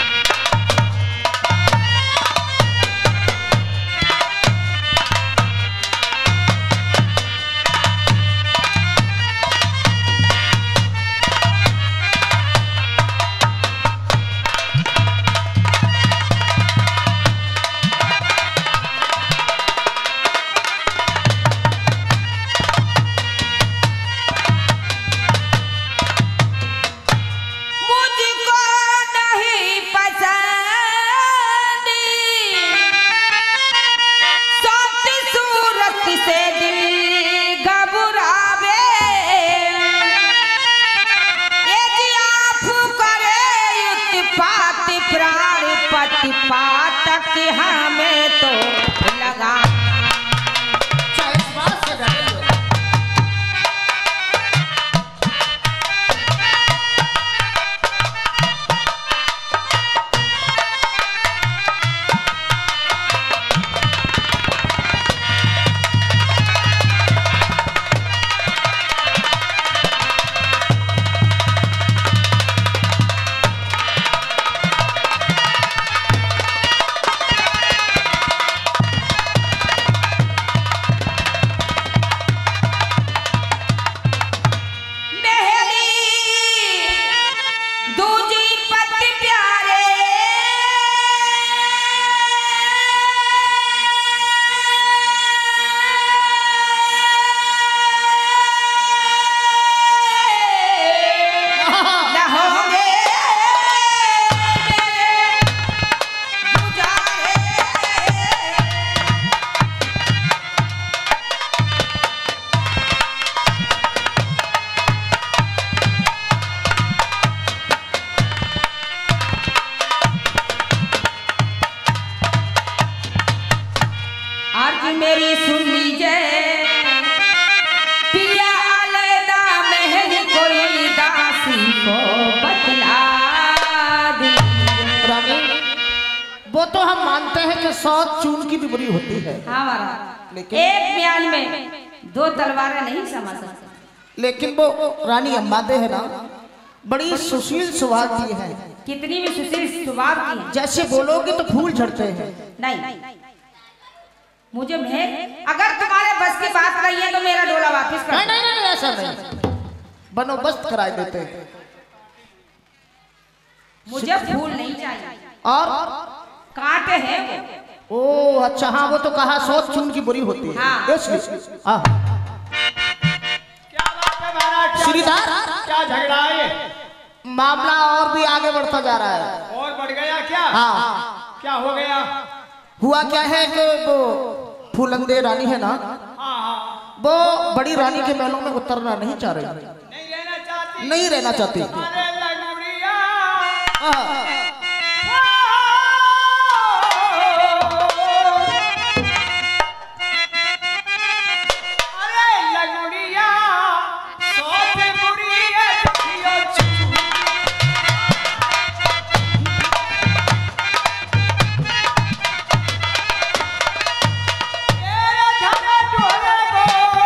पातक हमें तो लगा दासी को बतला दी। रानी, वो तो हम मानते हैं कि सौ चून की भी बुरी होती है। हाँ महाराज, लेकिन एक म्यान में दो तलवारें नहीं समा सकती। लेकिन वो रानी अम्बादे है ना, बड़ी सुशील स्वभाव की है। कितनी भी सुशील स्वभाव की है, जैसे बोलोगे तो फूल झड़ते हैं। नहीं, मुझे महल, अगर तुम्हारे बस की बात नहीं है तो मेरा डोला वापस कर। नहीं नहीं नहीं, ऐसा नहीं, बंदोबस्त कराए देते हैं। मुझे फूल नहीं चाहिए और कांटे हैं वो। ओ अच्छा, हाँ वो तो कहा सौ चून की बुरी होती है। हाँ। इसलिए हाँ। क्या बात है महाराज? श्रीधर, क्या झगड़ा है? मामला और भी आगे बढ़ता जा रहा है। और बढ़ गया क्या? हाँ, क्या हो गया? हुआ क्या है कि वो फूलंदे रानी है ना, हाँ हाँ, वो बड़ी रानी के महलों में उतरना नहीं चाह रही, नहीं रहना चाहती। नहीं रहना चाहती। अरे लगुड़िया, हाँ, अरे लगुड़िया, सोच बुरी है देखियो चूड़ी। तेरे धरा डोले गो,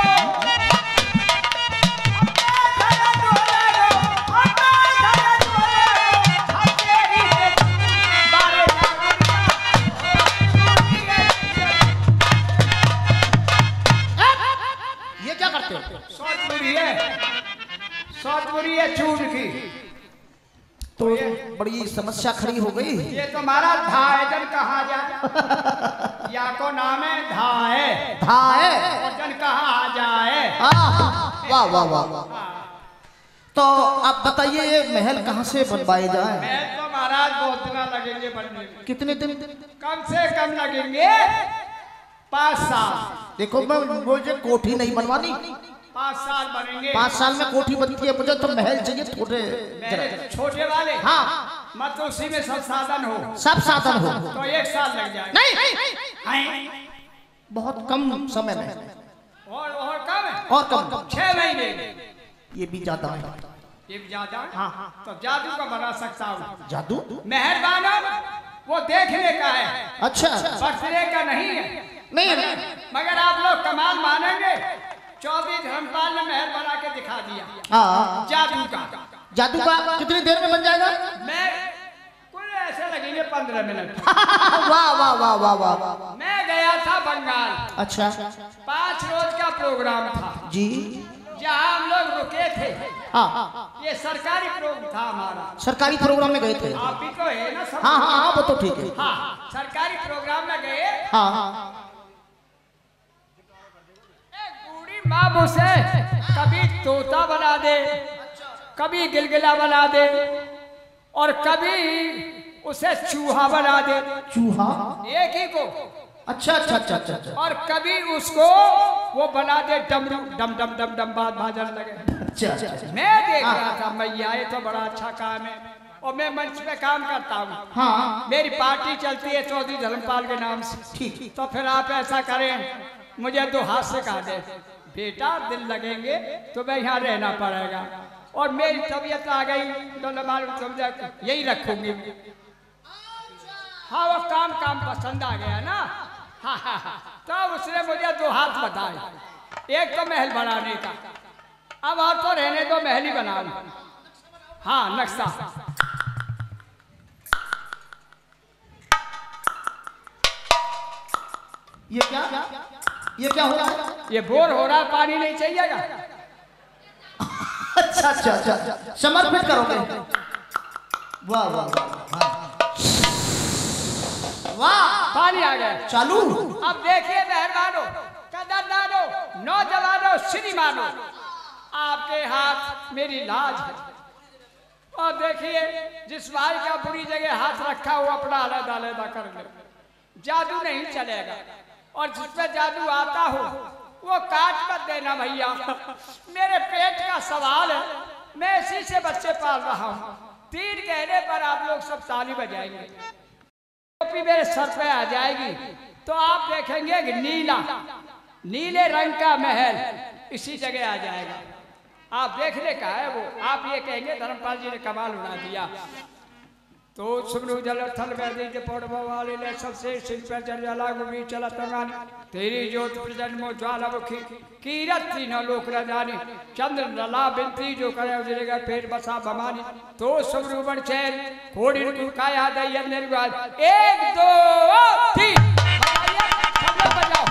अपने धरा डोले गो, अपने धरा डोले गो, हम तेरी देखी बारे लगुड़िया, सोच बुरी है ये क्या करते हो? सोच बुरी है, सोच बुरी है चूड़ की। तो बड़ी समस्या खड़ी हो गई। ये तुम्हारा धायजन कहा जाए, या को नाम है धाए, धाए, जन कहा जाए। हाँ, वाह वाह वाह वाह। तो आप बताइए ये महल कहाँ से बनवाए जाए? मैं तो महाराज बहुत दिन लगेंगे बनने में, कितने दिन? कम से कम लगेंगे पाँच साल। देखो मैं मुझे कोठी नहीं बनवानी, पाँच साल बनेंगे। पाँच साल में कोठी बनती है, मुझे तो महल चाहिए थोड़े मेरे छोटे वाले, हाँ, मत उसी में सब साधन हो, सब साधन हो। तो एक साल लग जाए। नहीं, बहुत कम समय में, और और कम है, और कम, छह महीने। ये भी ज्यादा है। ये भी ज्यादा है? हाँ, तो जादू का बना सकता हूँ। जादू? मेहरबान वो देखने का है, अच्छा, बरसने का नहीं है। नहीं मगर, मगर आप लोग कमाल मानेंगे, चौबीस धर्मपाल ने महल बना के दिखा दिया। हाँ, जादू का। जादू का कितनी देर में बन जाएगा? मैं कुल ऐसे लगेंगे पंद्रह मिनट। वाह वाह वाह वाह वाह। मैं गया था बंगाल। अच्छा, पाँच रोज का प्रोग्राम था जी, जहाँ हम लोग रुके थे। हाँ, ये सरकारी प्रोग्राम था हमारा। सरकारी प्रोग्राम में गए थे? आप भी तो है ना सब? हाँ हाँ हाँ, वो तो ठीक है। हाँ, सरकारी प्रोग्राम में गए। हाँ हाँ, माँ उसे कभी तोता बना दे, कभी गिलगिला बना दे, और कभी उसे चूहा बना दे। चूहा? एक ही को। अच्छा अच्छा अच्छा अच्छा अच्छा। और कभी उसको वो बना दे डमरू, डम डम डम डम बात भाजन लगे। अच्छा अच्छा। मैं देख रहा था, मैया ये तो बड़ा अच्छा काम है, और मैं मंच पे काम करता हूँ। हाँ, मेरी पार्टी चलती है चौधरी धर्मपाल के नाम से। ठीक। तो फिर आप ऐसा करें, मुझे दो हाथ से कहा दे, बेटा दिल लगेंगे तो मैं यहाँ रहना पड़ेगा, और मेरी तबीयत आ गई तो न मालूम समझा यही रखूंगी। हाँ, वो काम काम पसंद आ गया ना। हाँ हाँ हाँ, तो उसने मुझे दो हाथ बताए, एक तो महल बनाने का, अब आप तो रहने दो, महल ही बना लो। हाँ, नक्शा। ये क्या, ये क्या हो रहा है? ये बोर हो रहा, पानी नहीं चाहिएगा? अच्छा अच्छा अच्छा, समर्पित करोगे? वाह वाह वाह, पानी आ गया। चालू। अब देखिए मेहरबानो, कदरदानो, नौजवानों, श्रीमानो, आपके हाथ मेरी लाज है। और देखिए, जिस भाई का बुरी जगह हाथ रखा हो अपना अलग अलग कर ले, जादू नहीं चलेगा। और जिसपे जादू आता हो वो काट मत देना भैया, मेरे पेट का सवाल है, मैं इसी से बच्चे पाल रहा हूँ। तीर कहने पर आप लोग सब ताली बजाएंगे, टोपी मेरे सर पे आ जाएगी तो आप देखेंगे कि नीला, नीले रंग का महल इसी जगह आ जाएगा। आप देखने का है वो, आप ये कहेंगे धर्मपाल जी ने कमाल उड़ा दिया। तो सुमरु जल थल वैदी के पौड़वा वाले ले सबसे सिर पर जल जला गुमी चला तंगानी तेरी ज्योत प्रजन्मो ज्वालामुखी कीरत तीनों लोक रजानी चंद्र लला बिनती जो करे उजरेगा पेट बसा बमानी। तो सुमरु बन चैन कोड़ी काया दयन निर्वाद एक दो तीन सब लोग बजाओ।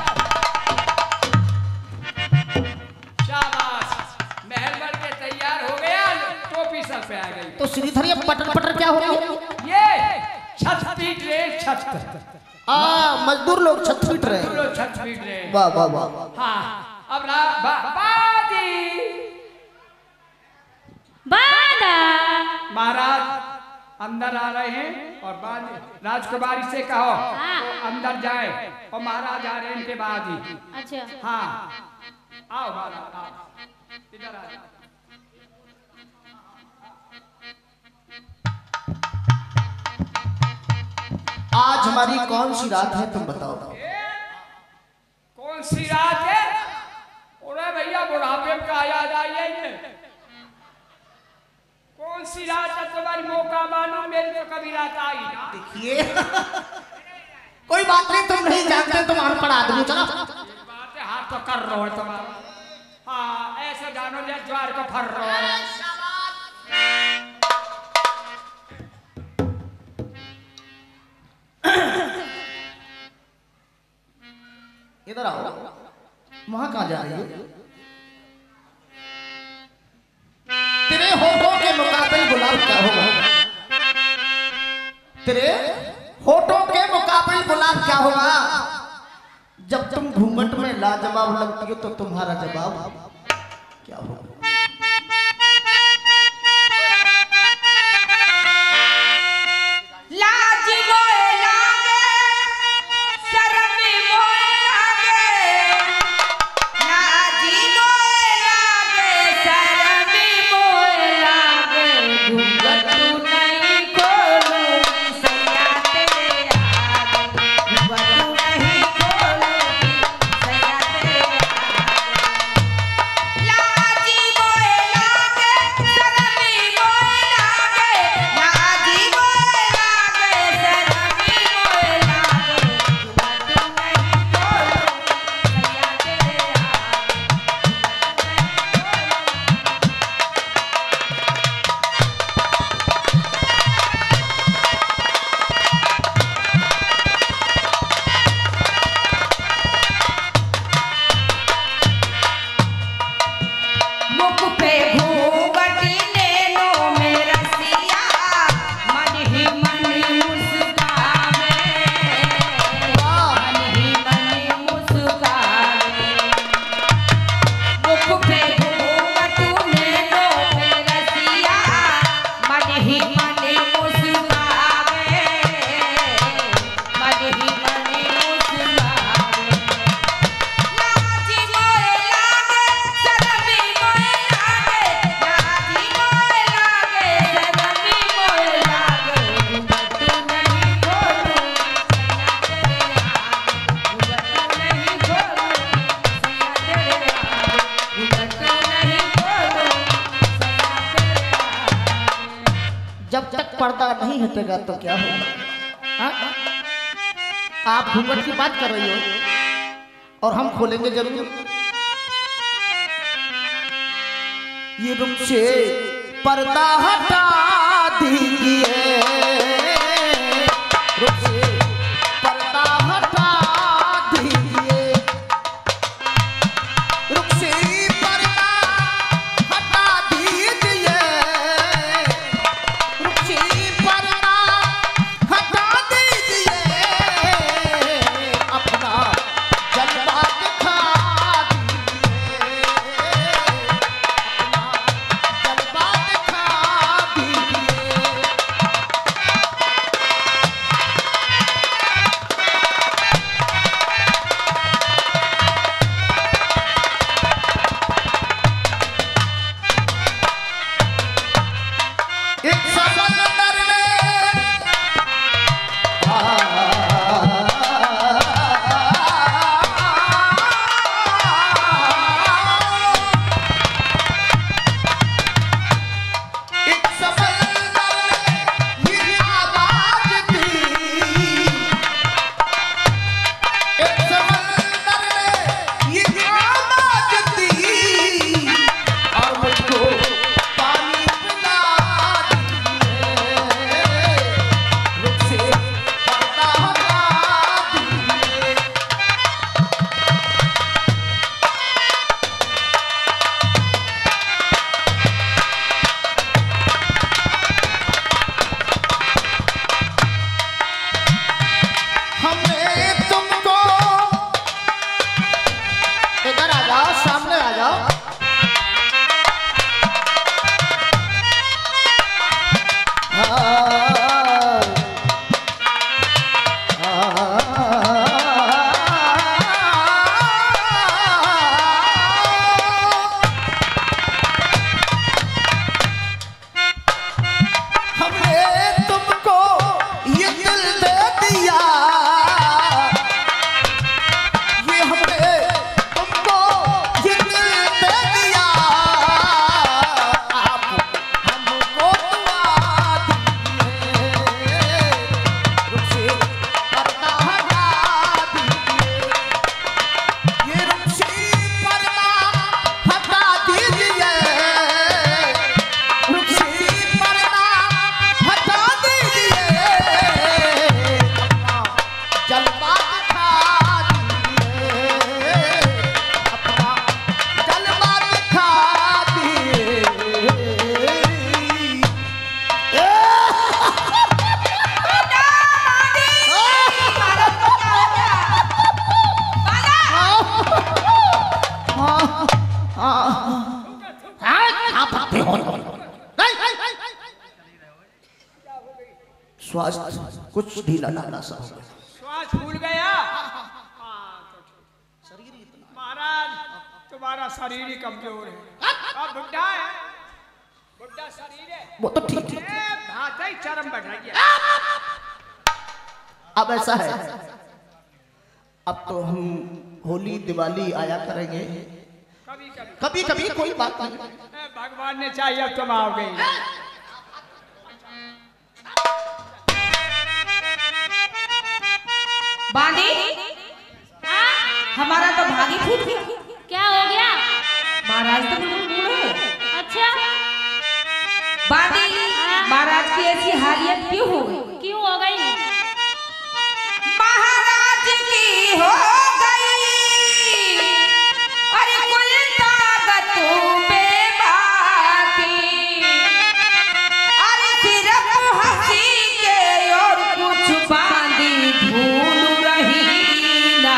शाबाश, महल बन के तैयार हो गया, टोपी सर पे आ गई। तो श्रीधर ये पटर पटर क्या हो गया? ये छत पीट रहे, छत आ मजदूर लोग छत पीट रहे मजदूर लोग छत पीट रहे। वाह वाह वाह। हाँ अब ना बा, बादी बादा महाराज अंदर आ रहे हैं और बाद राजकुमारी से कहो हाँ। अंदर जाए और महाराज आ रहे हैं इनके बाद ही। अच्छा हाँ आओ महाराज आओ इधर आ जाओ। आज हमारी कौन सी रात है तुम बताओ? कौन सी रात है? अरे भैया बुढ़ापे का याद आई है। कौन सी रात है तुम्हारी मौका मालूम, मेरी तो कभी रात आई ना। देखिए कोई बात नहीं, तुम नहीं जानते, तुम्हारे पर आदमी चला बात है, हाथ तो कर रहे हो तुम्हारा। हाँ ऐसे जानो ले ज्वार को फर रहे हो। इधर आओ, वहां कहां जा रही है? तेरे होठों के मुकाबले गुलाब क्या होगा? तेरे होठों के मुकाबले गुलाब क्या होगा? जब तुम घूंघट में लाजवाब लगती हो तो तुम्हारा जवाब क्या होगा? जब तक पर्दा नहीं हटेगा तो क्या होगा? आप घूंघट की बात कर रही हो और हम खोलेंगे जरूर। ये रुख से पर्दा हटा दीजिए, रुख से पर्दा हटा दीजिए, रुख से पर्दा हटा दीजिए, रुख से पर्दा हटा दीजिए, अपना जलवा दिखा दीजिए, अपना जलवा दिखा दीजिए। स्वास्थ्य कुछ ढीला ढाला सा हो गया। श्वास फूल गया। महाराज तुम्हारा शरीर ही कमजोर है, अब बुढ़ा है, बुढ़ा शरीर है, वो तो ठीक ठीक। भाषा ही चरम बढ़ रही है। अब ऐसा है, अब तो हम होली दिवाली आया करेंगे कभी कभी कभी कभी, कोई बात नहीं। भगवान ने चाहिए अब तुम आओगे। बांदी हमारा तो भागी फूट गया। क्या हो गया? महाराज तो बिल्कुल बूढ़े। अच्छा बांदी महाराज की ऐसी हालियत क्यों हो गई? क्यों हो गई? महाराज की हो गई अरे कुल ताकत बेबाकी, अरे सिर्फ हंसी के और कुछ बांदी भूल रही ना।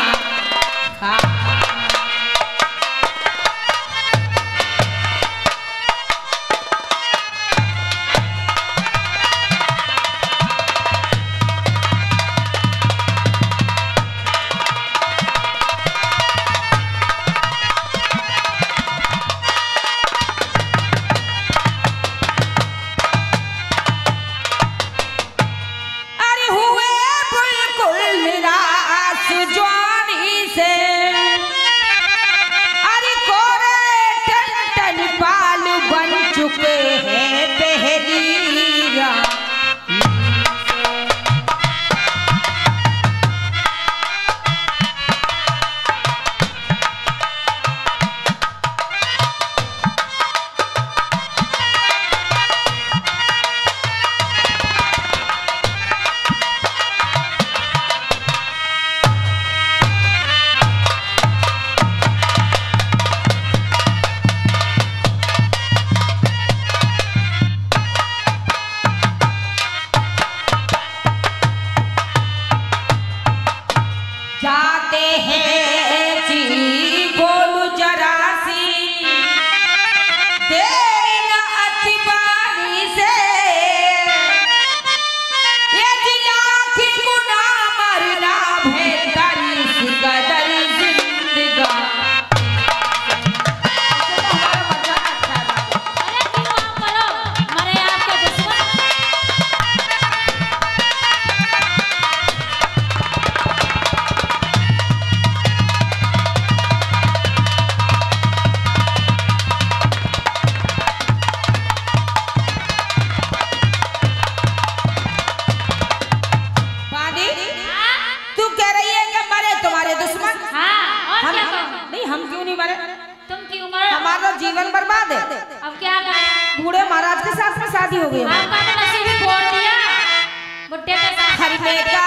हमारा जीवन बर्बाद है। अब क्या करें? बूढ़े महाराज के साथ में शादी हो गई। आपका तो नसीब ही फोड़ दिया बुड्ढे के साथ। हर में का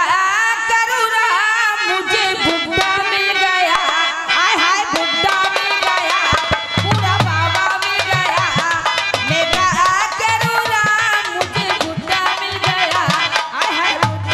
करुणा मुझे बुड्ढा मिल गया, आय हाय बुड्ढा मिल गया, पूरा बाबा मिल गया, मेरा करुणा मुझे बुड्ढा मिल गया, आय हाय बुड्ढा।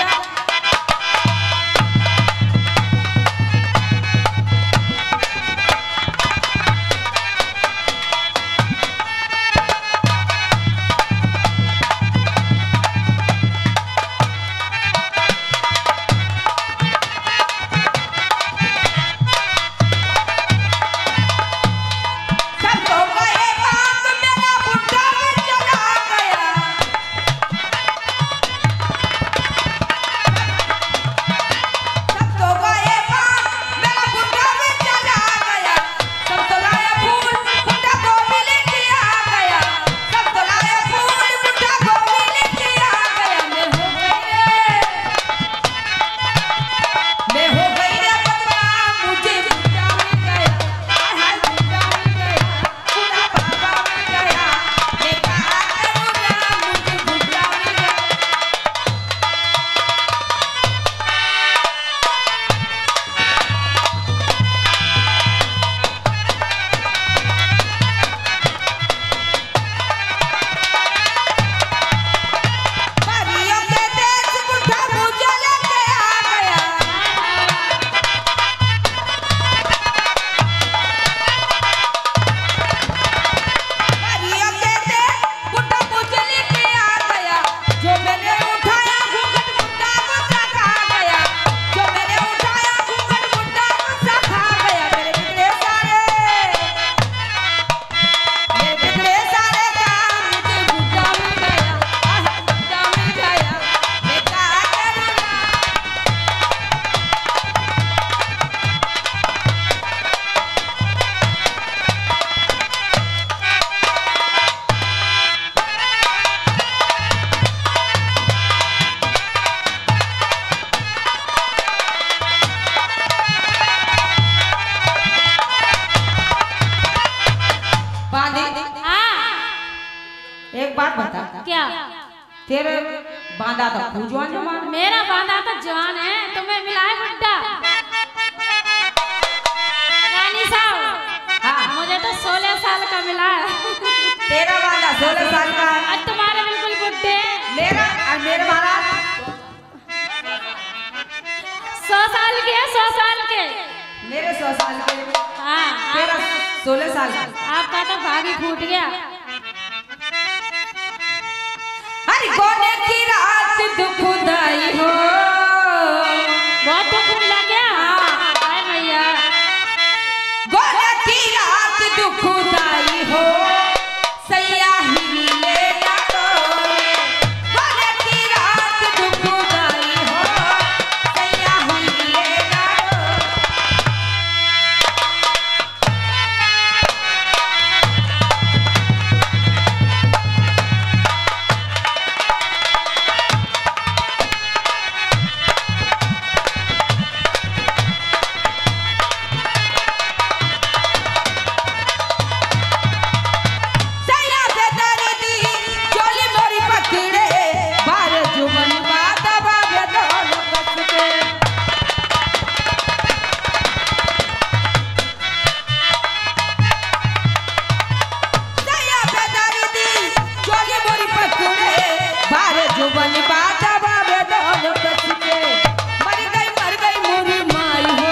एक बात बता, क्या? तेरे बांधा था खूजवान जवान, मेरा बांधा तो जवान है, तुम्हें मिला है बुड्ढा। रानी साहब, हाँ मुझे तो सोलह साल का मिला है। तेरा बांधा सोलह साल का है, और तुम्हारे बिल्कुल बुड्ढे। मेरा और मेरे वाला सौ साल के है, सौ साल के। मेरे सौ साल के, हाँ, तेरा सोलह साल का। आपका तो भाग ही फूट गया। अरे कोने की रात दुखदाई हो, बहुत दुख मिला क्या? हाय भैया, कोने की रात दुखदाई हो, सैया हिले ना डोले। कोने की रात दुखदाई हो, सैया हिले ना डोले। सैया से दर्दी चोली मोरी पकड़े, बार जुबन बात बाबे दोनों कस के। सैया से दर्दी चोली मोरी पकड़े, बार जुबन बात बाबे दोनों कस के। मर गई मर गई मोरी माई हो,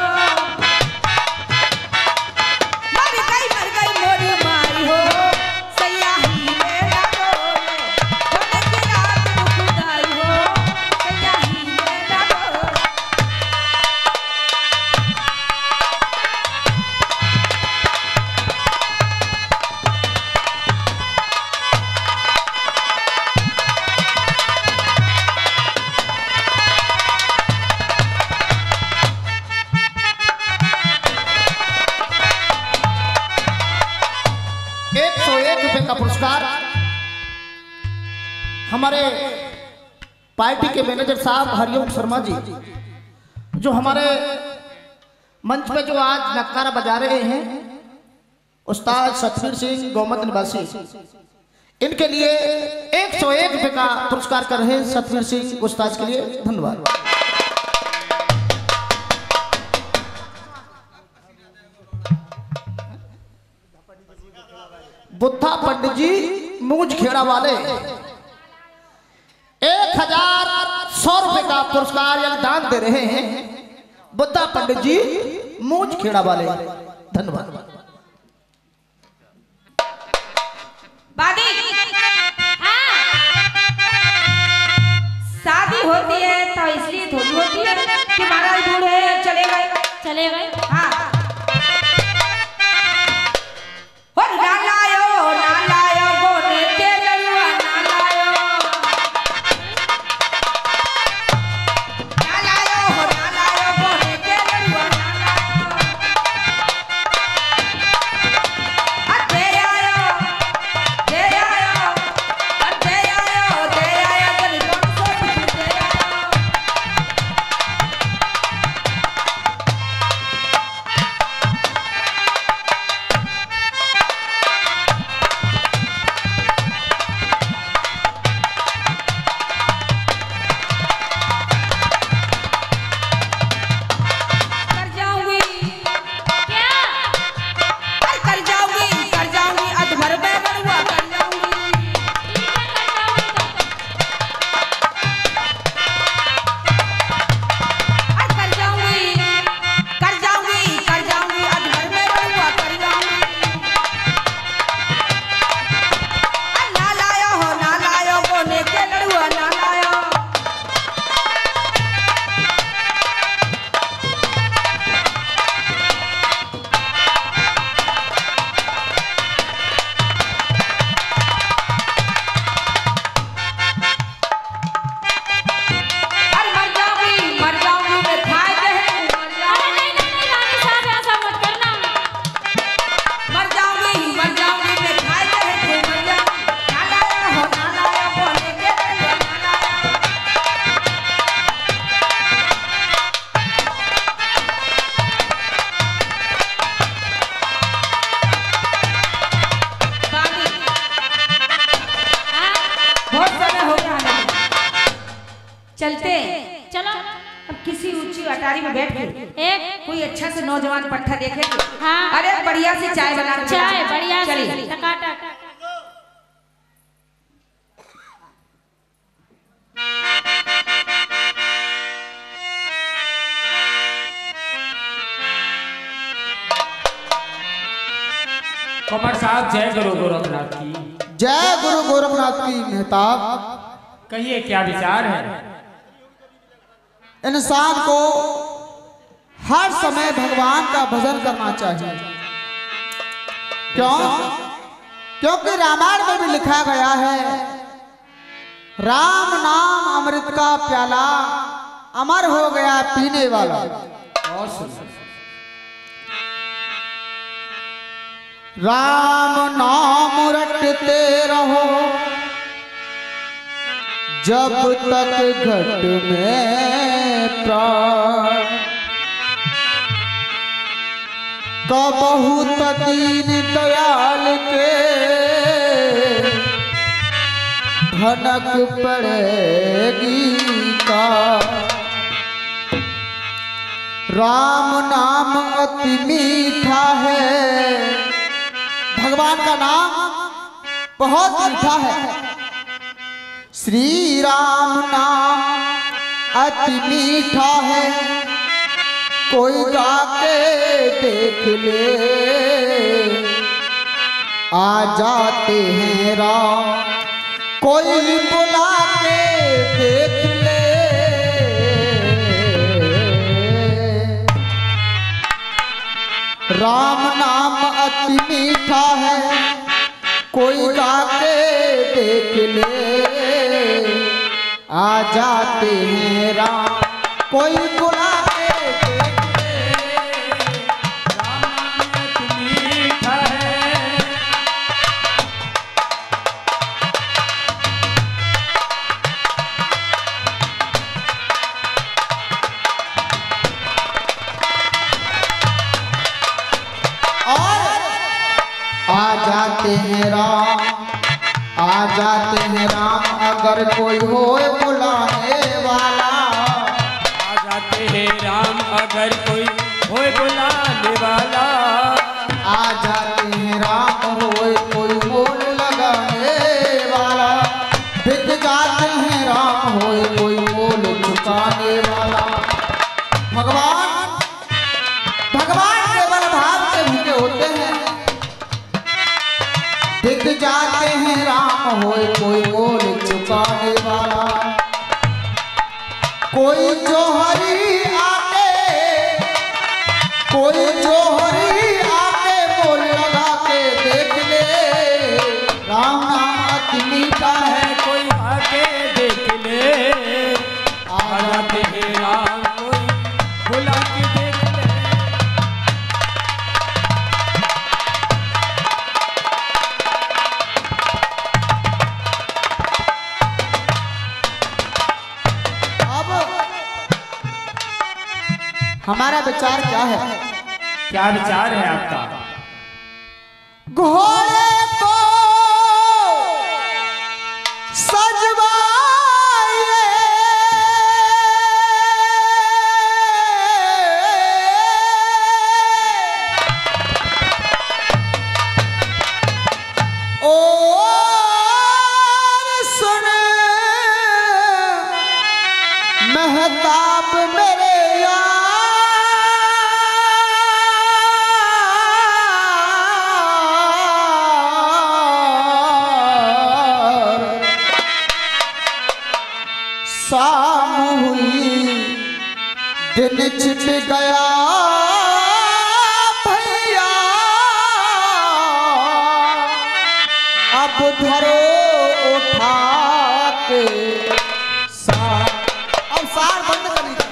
मर गई मर गई मोरी माई हो, सैया हिले ना डोले। कोने की रात दुखदाई हो, सैया हिले ना डोले। एक सौ एक रुपए का पुरस्कार हमारे पार्टी के मैनेजर साहब हरिओम शर्मा जी, जो हमारे मंच पे जो आज नक्कारा बजा रहे हैं, उस्ताद सतवीर सिंह गोमत निवासी, इनके लिए एक सौ एक रुपए का पुरस्कार कर रहे हैं सतवीर सिंह उस्ताद के लिए धन्यवाद। बुद्धा पंडित जी मूंज खेड़ा वाले एक हजार सौ रुपए का पुरस्कार या दान दे रहे हैं। बुद्धा पंडित जी मूंज खेड़ा वाले, धन्यवाद। बादी हाँ, शादी होती है तो इसलिए थोड़ी होती है कि महाराज बूढ़े चले गए। चले गए। हाँ और ना लायो ना लायो गोने के लड़ुआ, ना लायो ना लायो हो ना लायो गोने के लड़ुआ, ना लायो। आ दे आयो दे आयो आ दे आयो दे आयो गरीबों को कुछ दे आयो। चलते हैं। चलो अब किसी ऊंची अटारी में बैठ के एक कोई अच्छा से नौजवान पट्टा देखेंगे। हाँ। अरे बढ़िया सी चाय बना के चाय बढ़िया सी चलिए। टकाटक। कमर साहब जय गुरु गोरखनाथ की। जय गुरु गोरखनाथ की। मेहताब कहिए क्या विचार है? इंसान को हर समय भगवान का भजन करना चाहिए। क्यों? क्योंकि रामायण में भी लिखा गया है, राम नाम अमृत का प्याला, अमर हो गया पीने वाला। और सुनो। राम नाम रटते रहो जब तक घट में प्राण, कबहू दीन दयाल के भनक पड़ेगी का। राम नाम अति मीठा है, भगवान का नाम बहुत मीठा है। श्री राम नाम अति मीठा है, कोई गा के देख ले आ जाते हैं राम, कोई बुला के देख ले। राम नाम अति मीठा है, कोई गा के देख ले आ जाते हैं राम, कोई बुला के देख ले। राम नाम अति मीठा है। और आ जाते हैं राम, आ जाते हैं राम, अगर कोई हो बुलाने वाला। आ जाते हैं राम अगर कोई होए बुलाने वाला। आ जाते हैं राम, होए कोई मोल लगाने वाला। बिक जाते हैं राम, होए कोई मोल चुकाने वाला। भगवान भगवान केवल भाव के भूखे होते हैं। बिक जाते हैं राम, होए कोई मोल चुकाने वाला। कोई जोहरी आके, कोई जोहरी आके मोल लगा के देख ले। राम नाम अति मीठा है, कोई आके देख ले। आ जाते हैं राम, कोई बुला के देख ले। अब हमारा विचार क्या है? क्या विचार है आपका? घोड़े को सजवाए, और सुन महताब मेरे यार। शाम हुई दिन छिप गया भैया, अब धरो उठा के सार। अब सार बंद करनी चाहिए।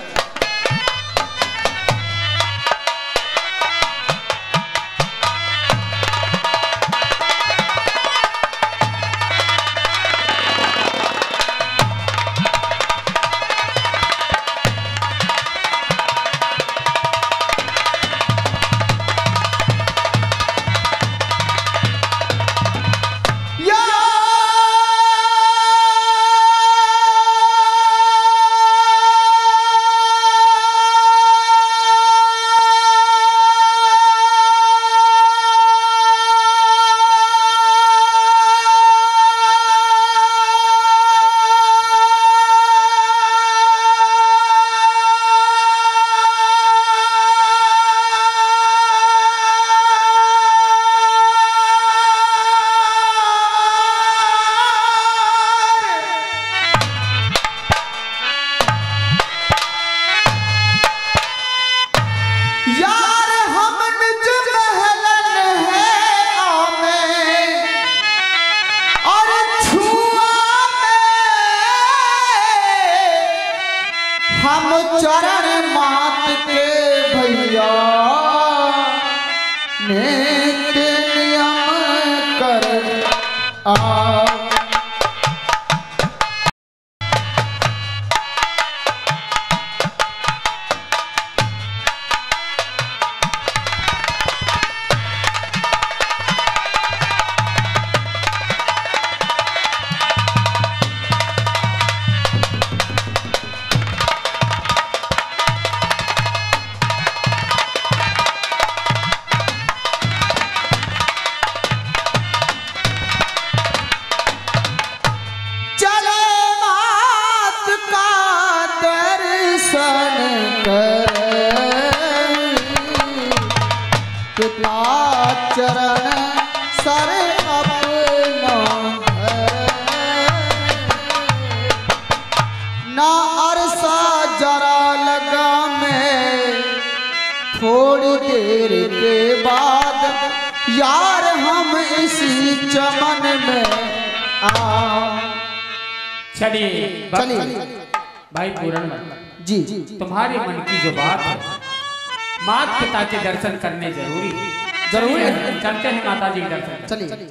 चरण मात के भैया नित्य नियम कर आ चरण सर अपना ना अरसा जरा लगा में थोड़ी देर के बाद यार हम इसी चमन में आ चलिए चलिए भाई पूरन जी तुम्हारे मन की जो बात है माता पिता के दर्शन करने जरूरी जरूरी है। चलते हैं माता जी के दर्शन। चलिए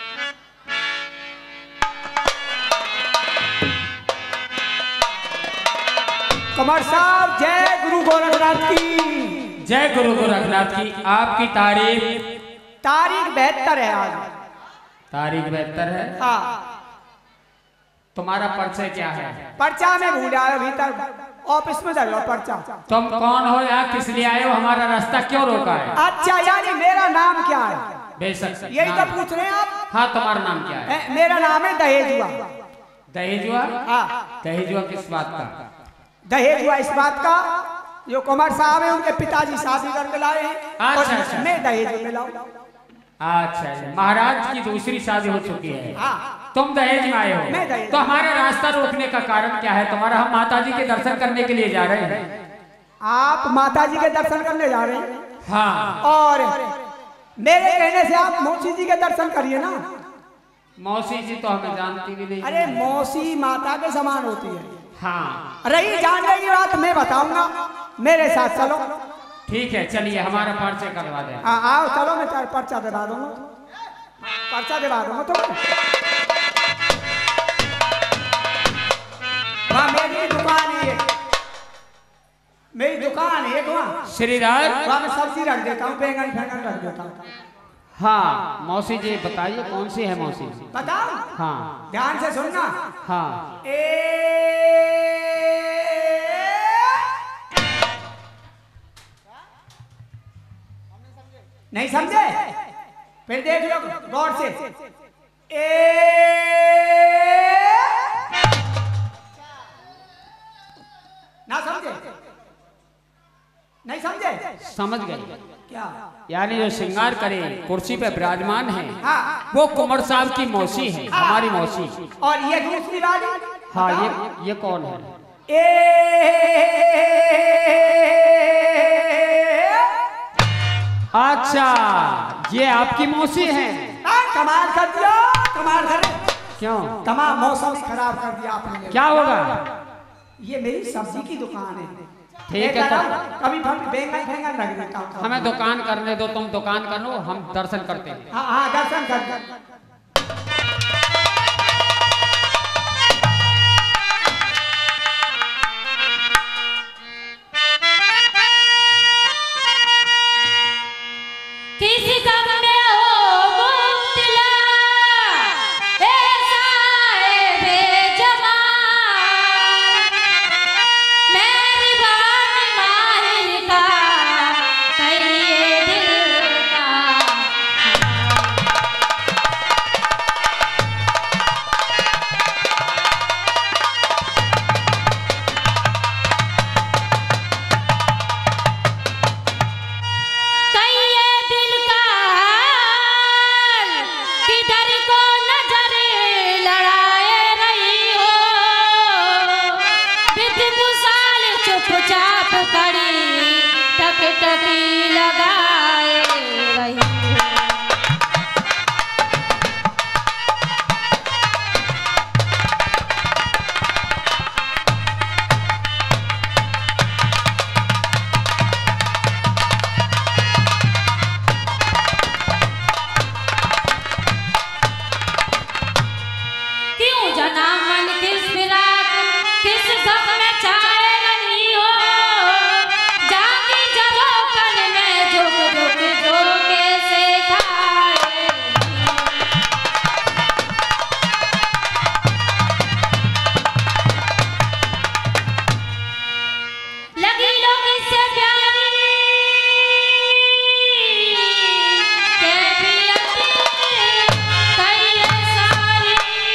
कमर साहब जय गुरु गोरखनाथ की जय गुरु गोरखनाथ की। आपकी तारीख तारीख बहत्तर है आज। तारीख बेहतर है। हाँ तुम्हारा परिचय क्या है? पर्चा में भूल आए भीतर ऑफिस में जाओ पर्चा। तुम कौन हो, यहाँ किस लिए आए हो, हमारा रास्ता क्यों रोका है? अच्छा यानी मेरा नाम क्या है? बेशक यही तो नाम- पूछ रहे हैं आप? हाँ तुम्हारा नाम क्या है? ए, मेरा नाम है दहेजुआ। दहेजुआ? हाँ दहेजुआ किस बात का? दहेजुआ इस बात का जो कुमार साहब है उनके पिताजी शादी करके लाए हैं। अच्छा, और अच्छा। मैं दहेज में लाऊं। अच्छा महाराज की दूसरी शादी हो चुकी है, हाँ तुम दहेज में आए मैं हो, दहेज। तो हमारा रास्ता रोकने का कारण क्या है तुम्हारा? हम माता जी के दर्शन करने के लिए जा रहे हैं। आप माता जी के दर्शन करने जा रहे हैं हाँ और मेरे कहने से आप मौसी जी के दर्शन करिए ना। मौसी जी तो हमें जानती भी नहीं। अरे मौसी माता के समान होती है। हाँ रही जानने की बात मैं बताऊंगा, मेरे साथ चलो। ठीक है चलिए हमारा परिचय करवा दें। हाँ आओ चलो, मैं तेरा पर्चा दिला दूंगा। पर्चा दिला दूंगा तुम। वहाँ मेरी दुकान है, मेरी दुकान है वहाँ। श्रीराज वहाँ मैं सब्जी रख देता हूँ, बैंगन फैंगन रख देता हूँ। हाँ मौसी जी बताइए कौन सी है मौसी? बताओ हाँ ध्यान से सुनना। हाँ ए नहीं समझे? फिर देख लो गौर से। ए ना समझे? नहीं समझे? समझ गए। क्या? यानी जो श्रृंगार करे कुर्सी पे विराजमान है हाँ वो कुंवर साहब की मौसी है, हमारी मौसी। और ये दूसरी वाली? हाँ बताओ। ये ये कौन है? ए अच्छा ये आपकी मौसी है। आ, कमाल कर दिया, कमाल कर। क्यों तमाम मौसम खराब कर दिया आपने। क्या होगा? ये मेरी सब्जी की दुकान है। ठीक है तो कभी कभी बैंगन फैंगन रख देता हूँ। हमें दुकान करने दो, तुम दुकान करो हम दर्शन करते हैं। हाँ हाँ दर्शन कर। किसी गम में हो मुब्तला ऐसा है बेजमाल, मेहरबान माहिर का कहिए दिल का। कहिए दिल का हाल, किधर को नजर लड़ाए रही हो, बिदबुसाल चुपचाप कड़ी टकटकी लगाए रही हो। जान किस फिराक किस गम में छाए रही हो, जागी जरोकन में झुक झुक झोंके से खाए। लगी लो किससे प्यारी कैफियत कई है सारी।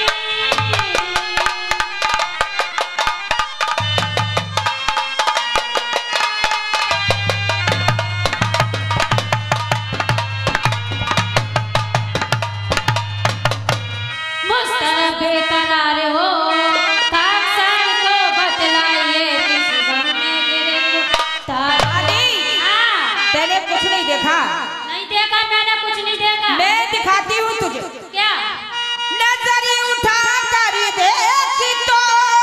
मुस्तरब बेकरार हो खाकसार को बतलाइए किस गम में गिरफ्तार। हाँ, तेने कुछ नहीं देखा? नहीं देखा, मैंने कुछ नहीं देखा। मैं दिखाती हूँ तुझे। क्या? नजर उठा कर देखी तो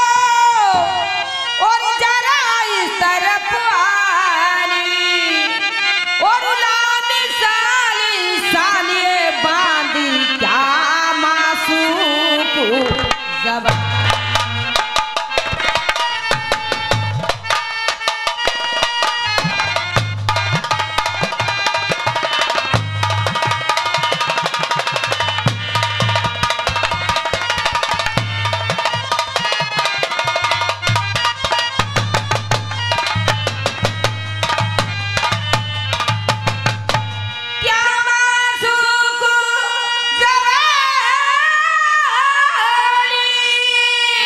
और जरा इस तरफ आनी और लानी साली सालिए बांधी क्या मासूम को जबरदस्त। क्या मासूम को जवानी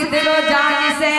आशिक दिलो जान से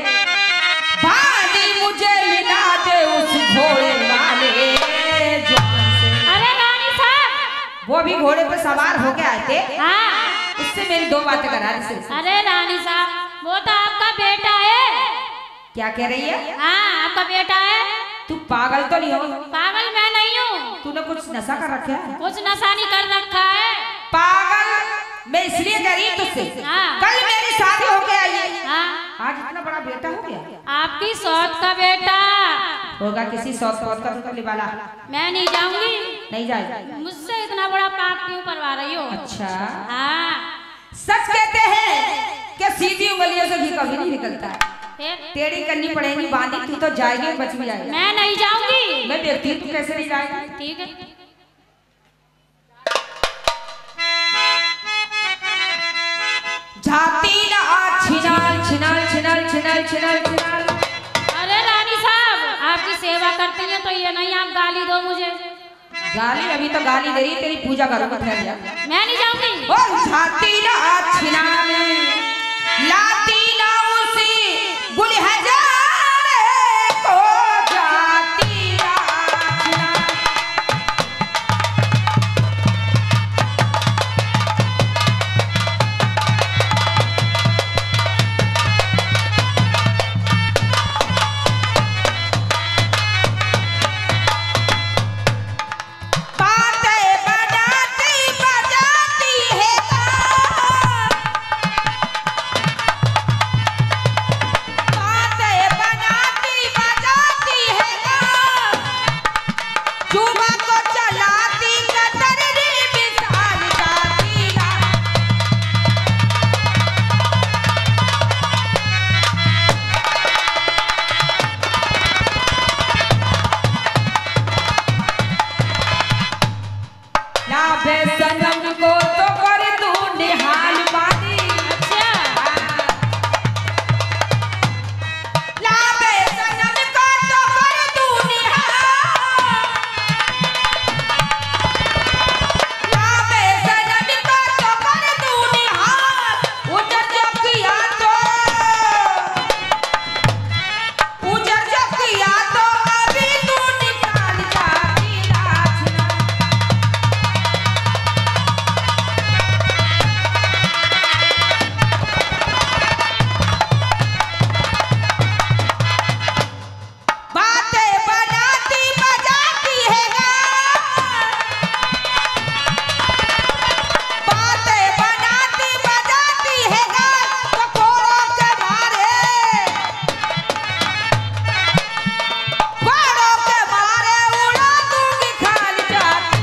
भानी मुझे मिला दे उस घोड़े वाले जवान से। अरे रानी साहब, वो भी घोड़े पर सवार होके आए थे। हाँ। उससे मेरी दो बातें करा रही थी। अरे रानी साहब, वो तो आपका बेटा है। क्या कह रही है? हाँ, आपका बेटा है। तू पागल तो नहीं हो? पागल मैं नहीं हूँ। तूने कुछ नशा कर रखा है? कुछ नशा नहीं कर रखा है। पागल मैं इसलिए कह रही हूँ तुझसे। हाँ। कल मेरी शादी होके आई है। हाँ। आज इतना बड़ा बेटा हो गया। आपकी सौत का बेटा होगा किसी सौत पौत का तो वाला। मैं नहीं जाऊंगी। नहीं जाएगा। मुझसे इतना बड़ा पाप क्यों करवा रही हो? अच्छा। हाँ। सच कहते हैं कि सीधी उंगलियों से घी कभी नहीं निकलता। टेढ़ी करनी पड़ेगी बांधी, तू तो जाएगी बच भी जाएगी। मैं नहीं जाऊंगी। मैं देखती हूँ तू कैसे नहीं जाएगी। ठीक है। जाती ना छिनाल छिनाल छिनाल छिनाल छिनाल छिनाल। अरे रानी साहब, आपकी सेवा करती हैं तो ये नहीं आप गाली दो मुझे। गाली? अभी तो गाली दे रही, तेरी पूजा करूंगा ठहर जा। मैं नहीं जाऊंगी। ओ जाती ना छिनाल लाती ना उसी गुलहजारे को जाती ना छिनाल। बातें बनाती बजाती है बातें बनाती बजाती है जुबा को चलाती कतरनी मिसाल जाती ना। लाभे सनम को तो कर तू निहाल बानी। अच्छा। लाभे सनम को तो कर तू निहाल। लाभे सनम को तो कर तू निहाल। उजर जो किया तो उजर जो किया तो अभी तू निकाल जाती नाचना। बातें बनाती बजाती है बातें बनाती बजाती है कोड़ों के मारे कोड़ों के मारे उड़ा दूंगी खाली जाती।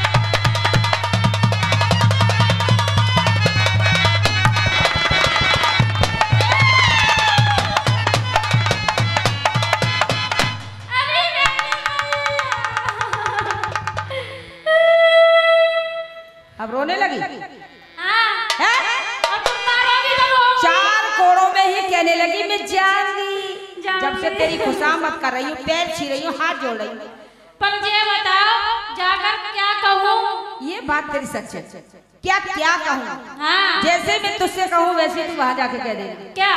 अब रोने लगी हाँ। है? अब तुम मारोगी तो रोऊंगी। चार कोड़ों में ही कहने लगी मैं जाऊंगी। जाऊंगी। जब से तेरी खुशामद कर रही हूँ, पैर छी रही हूँ, हाथ जोड़ रही हूँ। पर ये बताओ जाकर क्या कहूँ? ये बात तेरी सच है। क्या क्या कहूँ? हाँ। जैसे मैं तुझसे कहूँ वैसे तू वहां जाके कह देगी। क्या?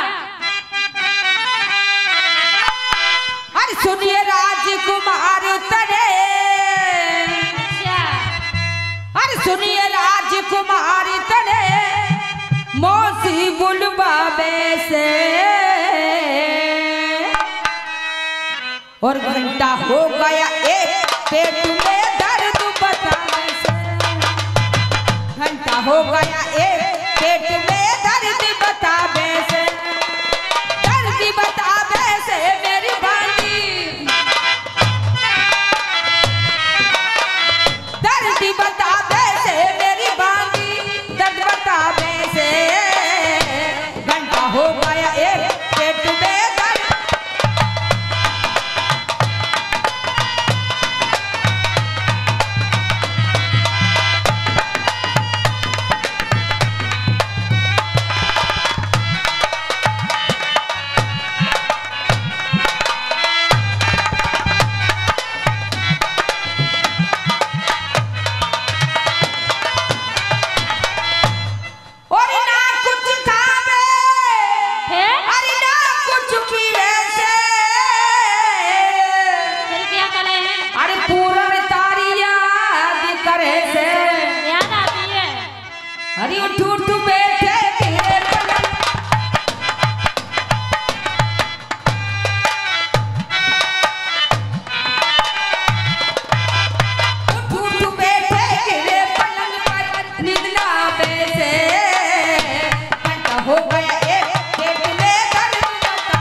अरे सुनिए राजकुमार तरे। अच्छा। अरे सुनिए राजकुमार तरे मौसी बुलबाबे से। और घंटा हो गया एक पेट में दर्द बताने से। घंटा हो गया एक पेट में दर्द बतावे से। दर्द बतावे से मेरी बानी। दर्द बतावे से मेरी बानी। दर्द बतावे से घंटा हो गया एक पेट में दर्द। और ना कुछ खावे उठ उठ बैठे गिरे पलंग उठ उठ बैठे गिरे पलंग पर नींद ना आवे से घंटा हो गया एक पेट में दर्द होता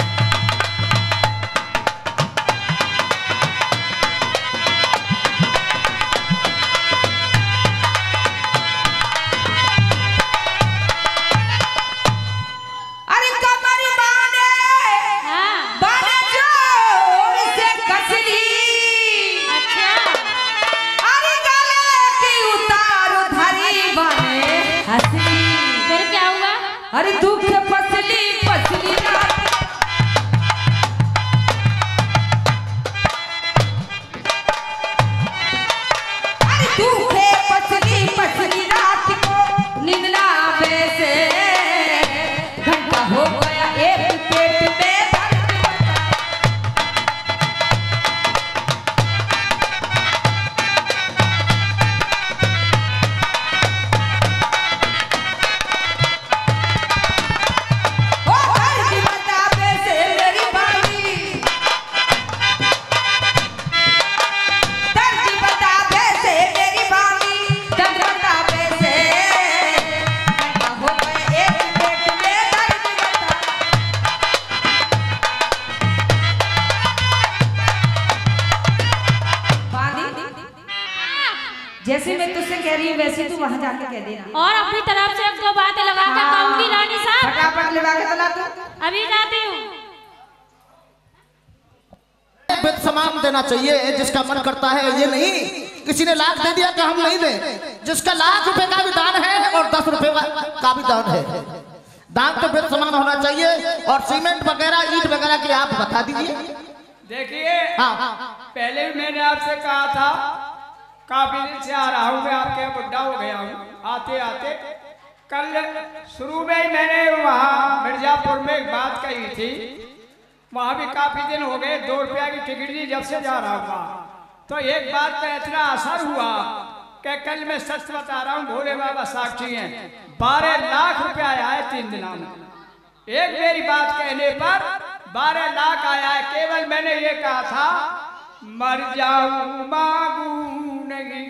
अरे कमर बाने हाँ बाने जोर से कसली अच्छा अरे गले की उतार धरी बाने हंसली फिर क्या हुआ? अरे दुख पसली पसली रात अरे दुख पसली पसली रात को नींद ना आवे से घंटा हो गया एक पेट में दर्द होता ओ दर्द बतावे से मेरी बानी दर्द बतावे से मेरी बानी दर्द बतावे से घंटा हो गया एक पेट में दर्द बता बानी जैसे मैं तुझसे कह रही हूँ वैसे तू वहां जाके कह देना और अपनी तरफ से एक दो बातें लगा कर कहूंगी रानी साहब। फटाफट लगा के चला तू अभी जाती हूँ। विद समान देना चाहिए, जिसका मन करता है ये नहीं किसी ने लाख दे दिया कि हम नहीं दें। जिसका लाख रुपए का भी दान है और दस रुपए का भी दान है, दान तो विद समान होना चाहिए। और सीमेंट वगैरह ईट वगैरह की आप बता दीजिए। देखिए हाँ पहले भी मैंने आपसे कहा था काफी दिन से आ रहा हूँ मैं आपके बुढ़ा हो गया हूँ आते आते। कल शुरू में ही मैंने वहाँ मिर्जापुर में एक बात कही थी, वहाँ भी काफी दिन हो गए, दो रुपया की टिकट दी जब से जा रहा हूँ वहाँ। तो एक बात का इतना असर हुआ कि कल मैं सच बता रहा हूँ, भोले बाबा साक्षी हैं, बारह लाख रुपया आया है तीन दिनों में। एक मेरी बात कहने पर बारह लाख आया है। केवल मैंने ये कहा था मर जाऊं मांगू नहीं,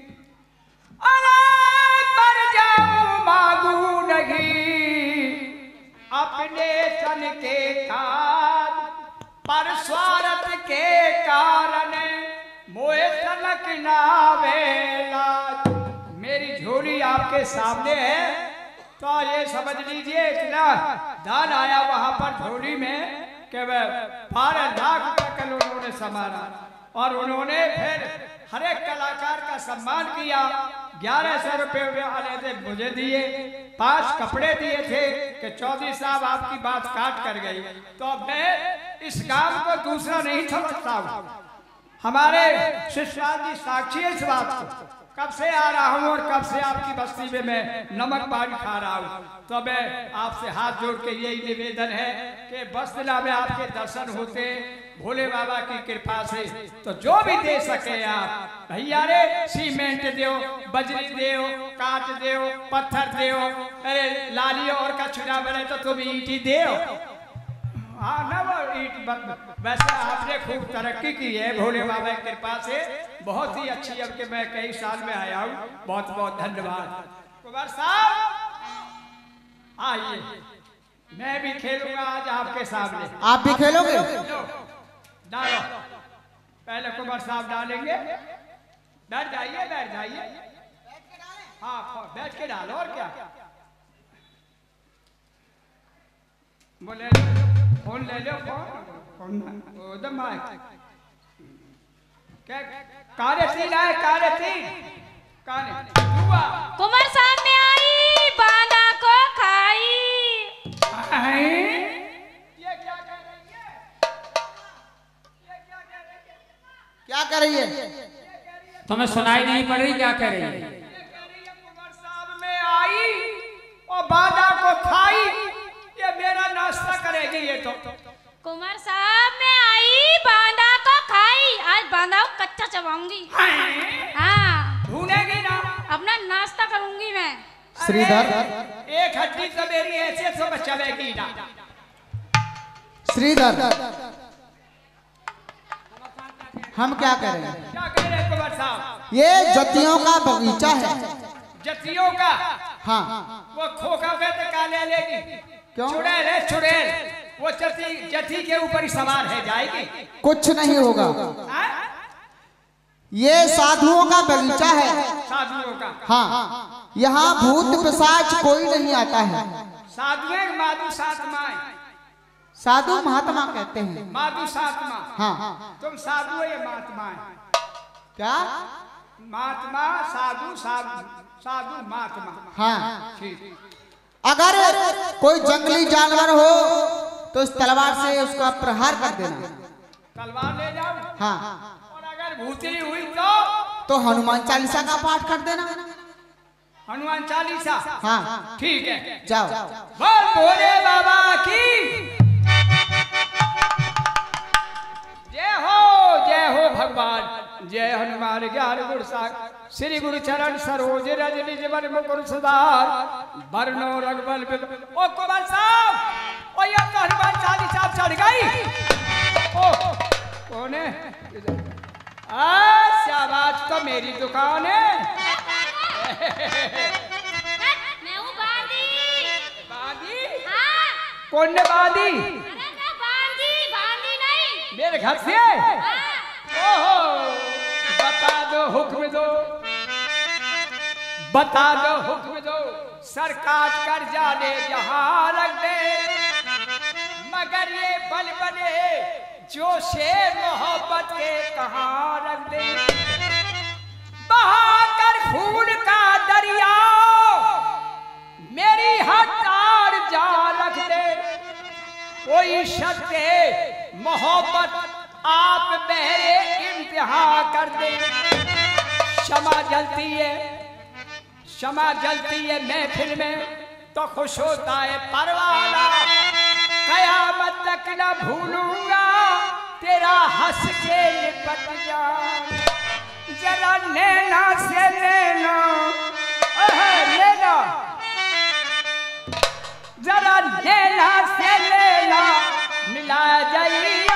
अरे मर जाऊं मांगू नहीं, अपने तन के कारण पर स्वार्थ के कारण मोए तलक ना वेला। मेरी झोली आपके सामने है तो ये समझ लीजिए इतना दान आया वहां पर झोली में कि बारह लाख रुपए कल उन्होंने संभाला। और उन्होंने फिर हर एक कलाकार का सम्मान किया। ग्यारह सौ रुपये वाले थे मुझे दिए, पांच कपड़े दिए थे कि चौधरी साहब आपकी बात काट कर गई। तो मैं इस काम को दूसरा नहीं समझता हूँ। हमारे शिष्यपाल जी साक्षी है इस बात को, कब से आ रहा हूँ और कब से आपकी बस्ती में मैं नमक पानी खा रहा हूँ। तो मैं आपसे हाथ जोड़ के यही निवेदन है कि बस दिला में आपके दर्शन होते भोले बाबा की कृपा से, तो जो भी दे सके आप भैया रे, सीमेंट दो, बजरी दो, काट दो, पत्थर दो, अरे लाली और कछुआ बने तो तुम ईंटी दो। हाँ ना वो ईट बन। वैसे आपने खूब तरक्की की है भोले बाबा की कृपा से, बहुत ही अच्छी। अब के मैं कई साल में आया हूँ, बहुत बहुत धन्यवाद। कुमार साहब आइए, मैं भी खेलूंगा आज आपके सामने। आप भी खेलोगे? डालो, पहले कुमार साहब डालेंगे। बैठ जाइए बैठ जाइए, हाँ बैठ के डालो। और क्या बोले, फोन ले लो, फोन फोन माइक क्या कार्य तीन आए, कार्य तीन कार्य हुआ। कुमार साहब में आई बांधा को खाई। ये क्या कह रही है? ये क्या कह रही है? क्या कर रही है? तुम्हें सुनाई नहीं पड़ रही क्या कह रही है? ये कह रही है कुमार साहब में आई और बांधा को खाई, ये मेरा नाश्ता करेगी ये तो। कुमार साहब में आई बांधा को खाई, आज बांधा को कच्चा चबाऊंगी। हाँ भूनेगी ना, अपना नाश्ता करूंगी मैं। श्रीधर एक हड्डी तो मेरी ऐसे तो चलेगी ना। श्रीधर हम क्या करें? क्या कह रहे हैं कुंवर साहब? ये जतियों का बगीचा है। जतियों का? हाँ। वो खोखा पे तो काले लेगी। क्यों? चुड़ैल है चुड़ैल। वो जति जति के ऊपर ही सवार है जाएगी। कुछ नहीं होगा। आ? ये साधुओं का बगीचा है। साधुओं का? हाँ। यहाँ भूत पिशाच कोई नहीं आता है। साधुएं माधु सातमाएं। साधु महात्मा कहते हैं। माधु सातमा। हाँ। तुम साधु है या महात्मा है? क्या? महात्मा साधु साधु साधु महात्मा। हाँ। ठीक। अगर कोई जंगली जानवर हो तो इस तलवार से उसका प्रहार कर देना। तलवार ले जाओ। हाँ। और अगर भूतली हुई तो तो हनुमान चालीसा का पाठ कर देना। हनुमान चालीसा? हाँ। ठीक है, जाओ। बोल भोले बाबा की जय हो। जय हो भगवान। जय हनुमान ज्ञान गुण सागर। श्री गुरु चरण सरोज रज निज मन मुकुर सुधार बरनो रघुबल। ओ कुमार साहब, ओ ये तो हनुमान चालीसा चढ़ गई। ओ कौन है? आ शाबाश, तो मेरी दुकान है। मैं हूँ बांदी। बांदी? हाँ। कौन ने बांदी? अरे मैं बांदी, बांदी नहीं। मेरे घर से? हाँ। ओहो, बता दो हुक्म दो, बता दो हुक्म दो, सर काट कर जाने जहां रख दे। मगर ये बल बने जो से मोहब्बत के कहां रख दे। बहाकर खून का दरिया मेरी हथार जा रख दे। कोई शक्ति मोहब्बत आप मेरे इम्तिहा कर दे। क्षमा जलती है, क्षमा जलती है महफिल में तो खुश होता है परवाना। कयामत तक न भूलूंगा तेरा हंस के लिपट जाना। जरा नैना से नैना लेना, जरा नैना से लेना मिला जाइयो।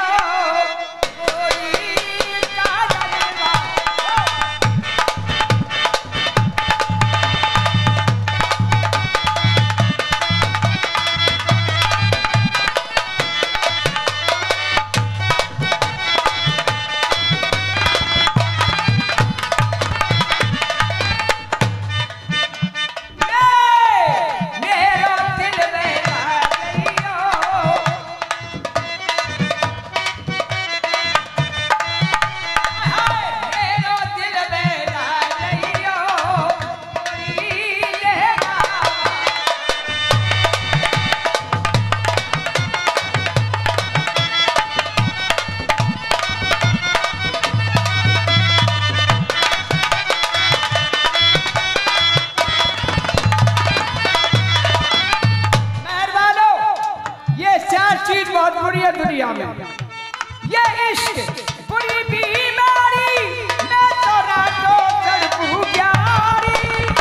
दुनिया में ये इश्क बुरी बीमारी मैं तो रातों तड़पू प्यारी।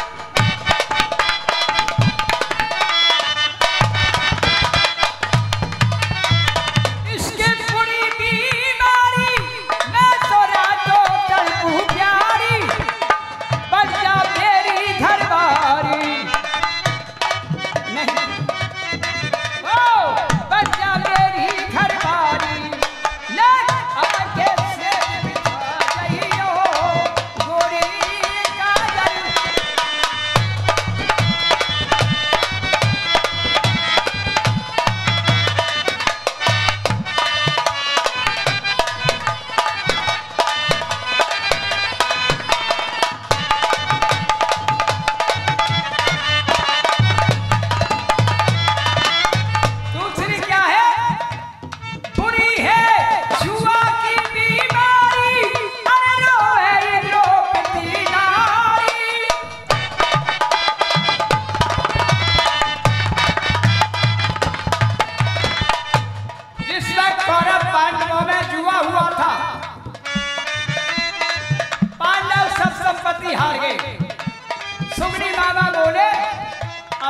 इश्क बुरी बीमारी मैं तो रातों तड़पू प्यारी। बन जा मेरी घरवारी नहीं ओ बन जा मेरी घरवारी। ले अब कैसे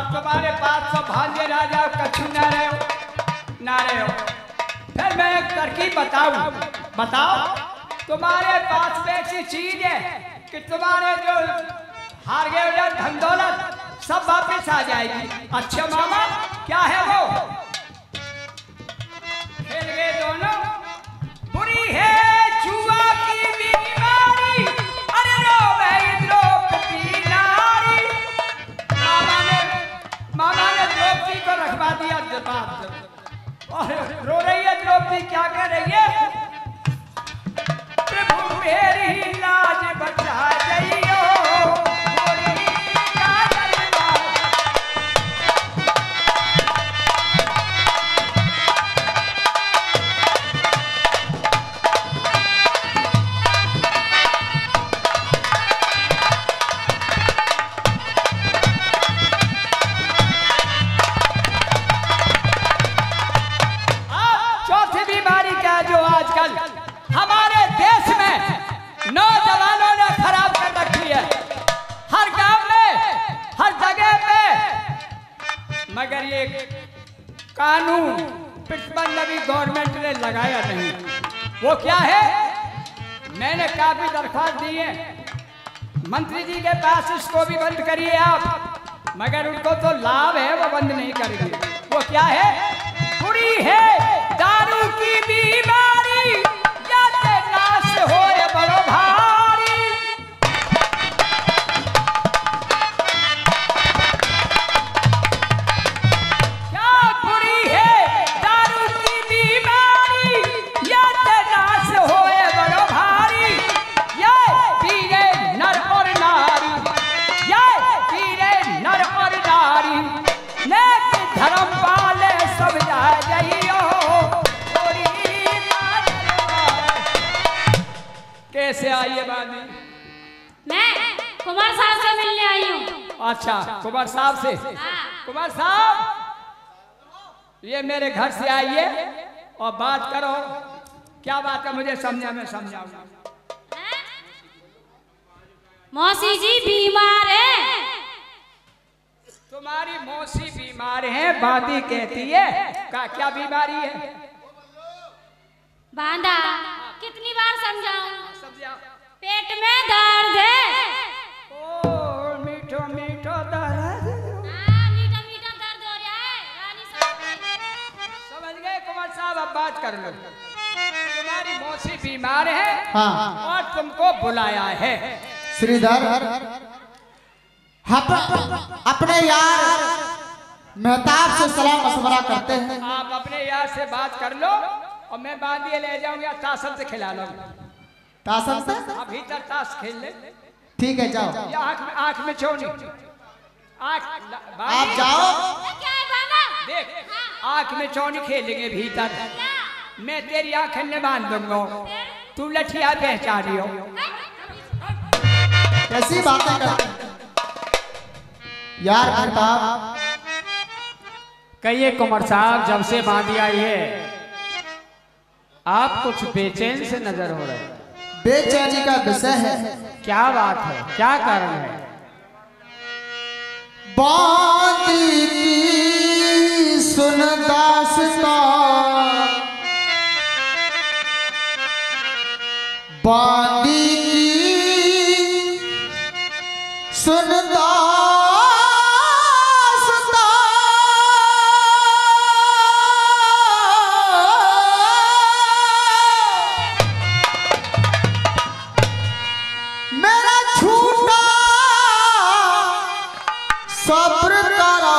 अब तुम्हारे पास सब भांजे राजा कछु न रहे हो ना रहे हो। फिर मैं एक तरकीब बताऊं, बताओ। तुम्हारे पास में ऐसी चीज है कि तुम्हारे जो हार गए हो धन दौलत सब वापस आ जाएगी। अच्छा मामा क्या है वो? खेल गए दोनों, बुरी है जुआ की बीमारी, अरे रो भाई द्रौपदी नारी। मामा ने मामा ने द्रौपदी को रखवा दिया बात और रो रही है द्रौपदी। क्या कर रही है? प्रभु मेरी लाज बचा जाइयो। हमारे देश में नौजवानों ने खराब कर रखी है, हर गांव में हर जगह पे। मगर ये कानून प्रतिबंध अभी गवर्नमेंट ने लगाया नहीं। वो क्या है? मैंने काफी दरख्वास्त दी है मंत्री जी के पास, इसको भी बंद करिए आप। मगर उनको तो लाभ है, वो बंद नहीं करेंगे। वो क्या है? बुरी है दारू की बीमारी, जाते नाश होए बड़ो भारी। क्या बुरी है दारू की बीमारी, जाते नाश होए बड़ो भारी। ये पीरे नर और नारी, ये पीरे नर और नारी, नेक धर्म वाले सब जा जाइयो। कैसे आई है बानी? मैं कुमार साहब से मिलने आई हूँ। अच्छा कुमार साहब से। कुमार साहब ये मेरे घर से आइए और बात करो। क्या बात है मुझे समझा, मैं समझाऊंगा। मौसी जी बीमार है। तुम्हारी मौसी बीमार है, बादी कहती है। का क्या बीमारी है? बांधा कितनी बार समझाऊं? पेट में दर्द है। ओ मीठो मीठो दर्द। हाँ, मीठा मीठा दर्द हो रहा है रानी साहब। समझ गए कुमार साहब? अब बात कर लो। तुम्हारी मौसी बीमार है हाँ। और तुमको बुलाया है। श्रीधर हम अपने यार मेहताब से सलाह मशवरा करते हैं। आप अपने यार से बात कर लो और मैं बांधिए ले जाऊं या ताशल से खिला लो। ताशल से? अब भीतर ताश खेल ले। ठीक है जाओ। ये आँख में आँख में छोड़ी आँख आप जाओ। क्या है बाबा? देख आँख में चौनी खेलेंगे भीतर। मैं तेरी आँख में बांध दूंगा, तू लठिया पहचान रही हो। कैसी बातें करते यार मेहताब? कहिए कुमार साहब, जब से बांधी आई है आप कुछ बेचैन से नजर हो रहे हैं। बेचैनी का विषय है। क्या बात है, क्या कारण है? बांधी की सुन दास्तां, बांधी की सुन दास्तां, मेरा छूटा सब्र करा,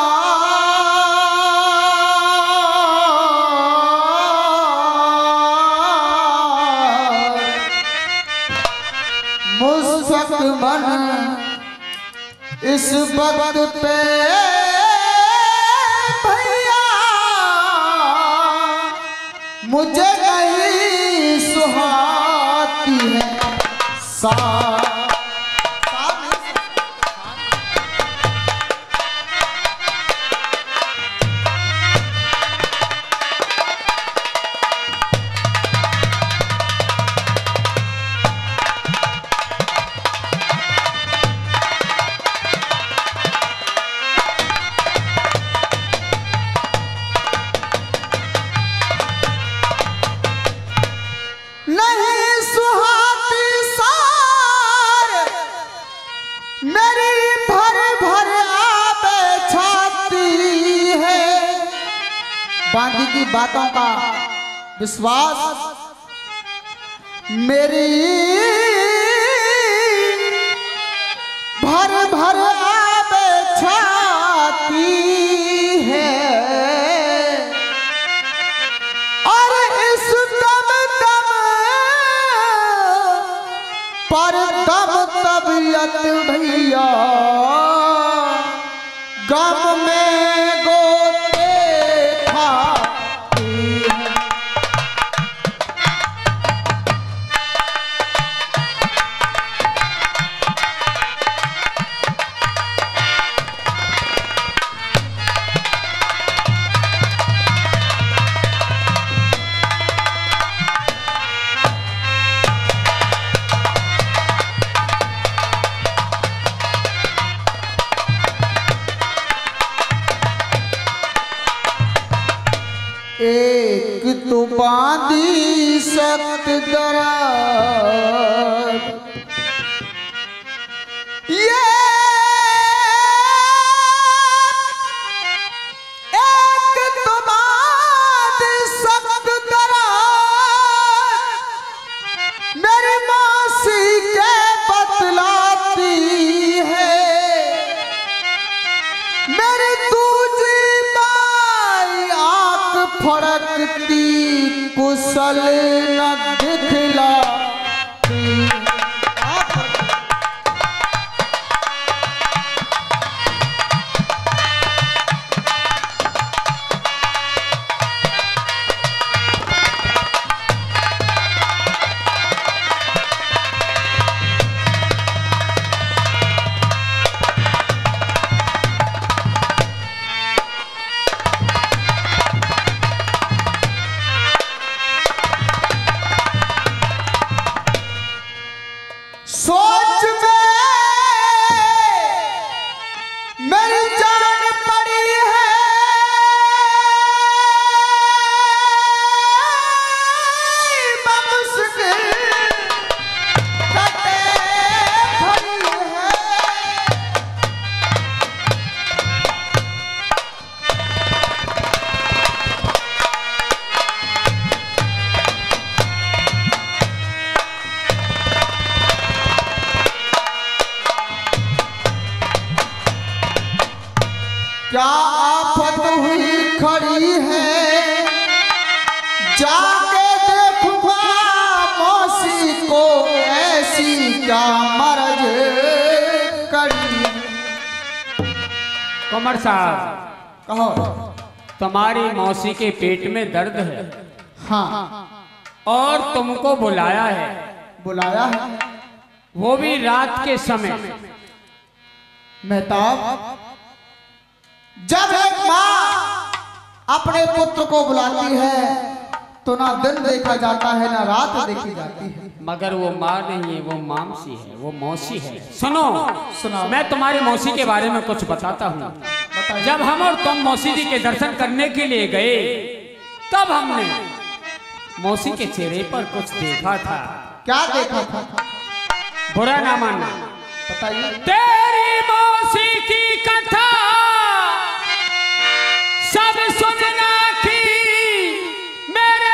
मुस्तकबल इस वक्त पे भैया मुझे नहीं सुहाती है सा बांदी की बातों का विश्वास मेरी भर भर आबे छाती है और इस दम दम पर दम तबीयत भैया गम में गोते खाती है। एक तो बांधी सख्त दरार ये एक तो बांधी सख्त दरार मेरी मौसी के बतलाती है मेरी दूजी फड़कती कुशल न दिखला सोच में मेरी जान पड़ी है मुश्किल कटे खड़ी है क्या आफत हुई खड़ी है जाके देखूंगा मौसी को ऐसी क्या मर्ज करी। कुंवर साहब कहो। तुम्हारी मौसी के पेट में दर्द है हाँ और तुमको बुलाया है। बुलाया है वो भी रात के समय। मेहताब जब एक माँ अपने पुत्र को बुलाती है तो ना दिन देखा जाता है ना रात देखी जाती है। मगर वो माँ नहीं है, वो मामसी है, वो मौसी है। सुनो सुनो। मैं तुम्हारी मौसी के बारे में कुछ बताता हूँ। जब हम और तुम मौसी जी के दर्शन करने के लिए गए तब हमने मौसी के चेहरे पर कुछ देखा था। क्या देखा था? बुरा ना मानना। बताइए। तेरी मौसी की कथा सब सुनना की मेरे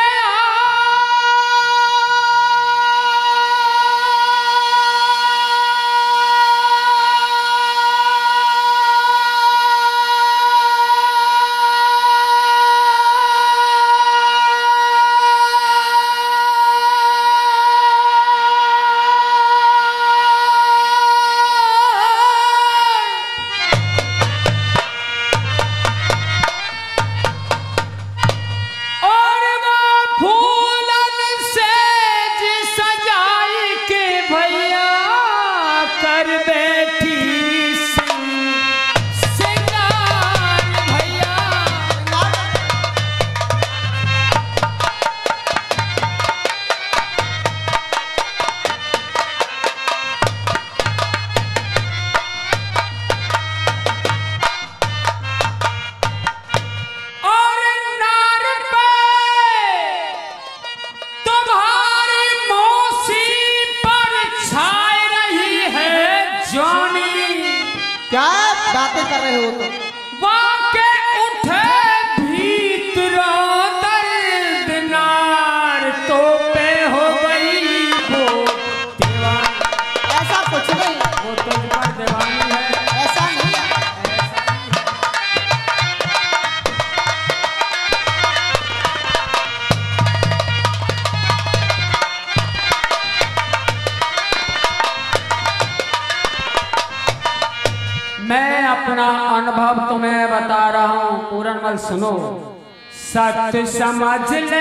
रंगल सुनो। सत्य समझ ले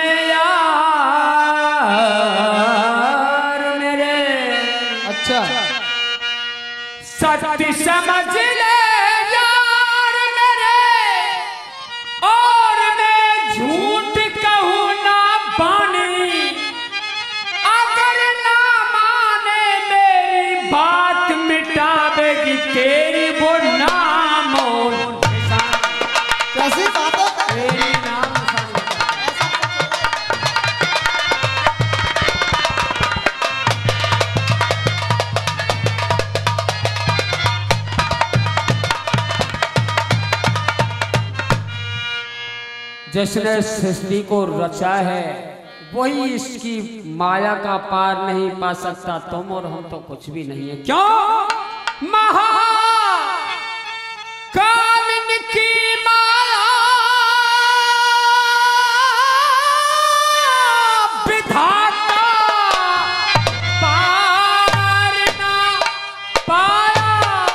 यार मेरे, अच्छा सत्य समझ ले यार मेरे, और मैं झूठ कहूँ ना बानी, अगर ना माने मेरी बात मिटावेगी तेरी वो नाम और कैसी बातें कर तेरी नाम जिसने सृष्टि को रचा है वही इसकी माया का पार नहीं पा सकता। तुम और हम तो कुछ भी नहीं है। क्यों? महाकामिन की माया विधाता पार ना पाया,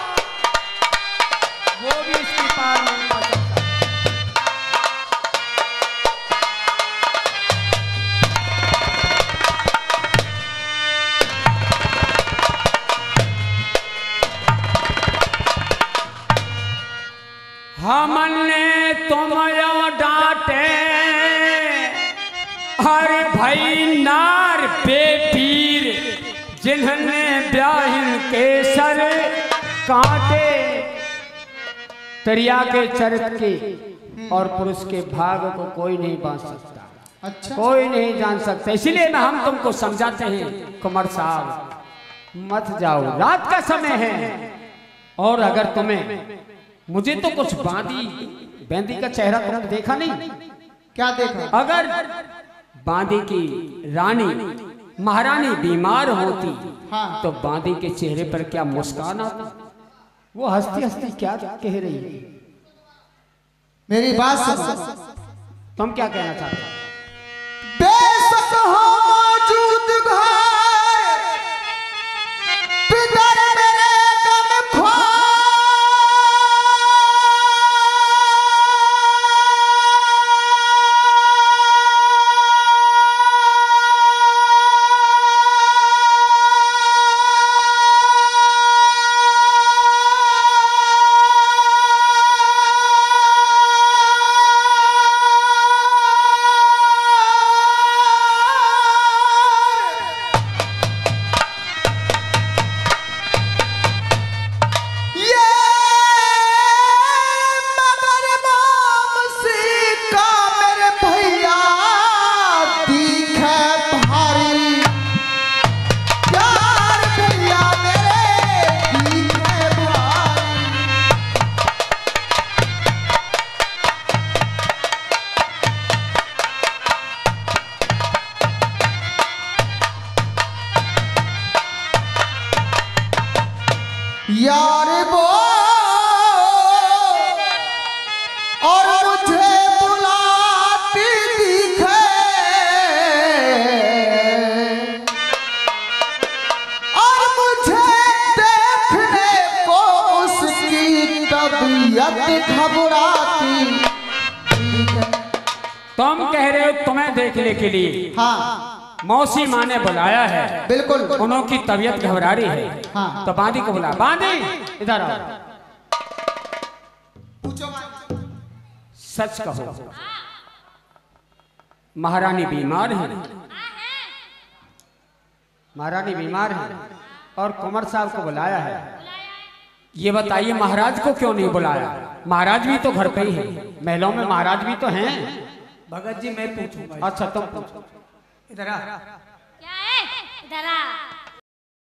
वो भी इसकी पार नहीं पा सकता। हमने तुम यो डांटे, अरे भाई नार बेपीर, जिन्होंने ब्याहिन के सर काटे। दरिया के चरित्र के और पुरुष के भाग को कोई नहीं बांध सकता। अच्छा कोई नहीं जान सकता। इसीलिए ना हम तुमको समझाते हैं कुंवर साहब, मत जाओ, रात का समय है। और अगर तुम्हें, मुझे तो कुछ बांदी बेंदी का चेहरा तुमने देखा नहीं? क्या देखा? अगर बांदी की रानी महारानी बीमार होती, हाँ। तो बांदी के चेहरे पर क्या मुस्कान आती? वो हंसती हंसती क्या कह रही है? मेरी बात सुनो। तुम क्या कहना चाहते हो? बेशक हो मौजूद घर, पितर मेरे गम ख्वार, यार वो और मुझे बुलाती दिखे, और मुझे देखने को उसकी तबीयत घबराती दिखे। तुम कह रहे हो तुम्हें देखने के लिए हाँ मौसी माँ ने बुलाया है, बिल्कुल। उनकी तबीयत घबरा रही है। हाँ। तो बांदी को बुला। बांदी इधर आओ, सच कहो, महारानी बीमार है? महारानी बीमार है और कुंवर साहब को बुलाया है। ये बताइए महाराज को क्यों नहीं बुलाया? महाराज भी तो घर पे ही है, महलों में महाराज भी तो हैं। भगत जी मैं पूछूंगा। अच्छा तुम पूछो। इधर आ। क्या है? इधर आ।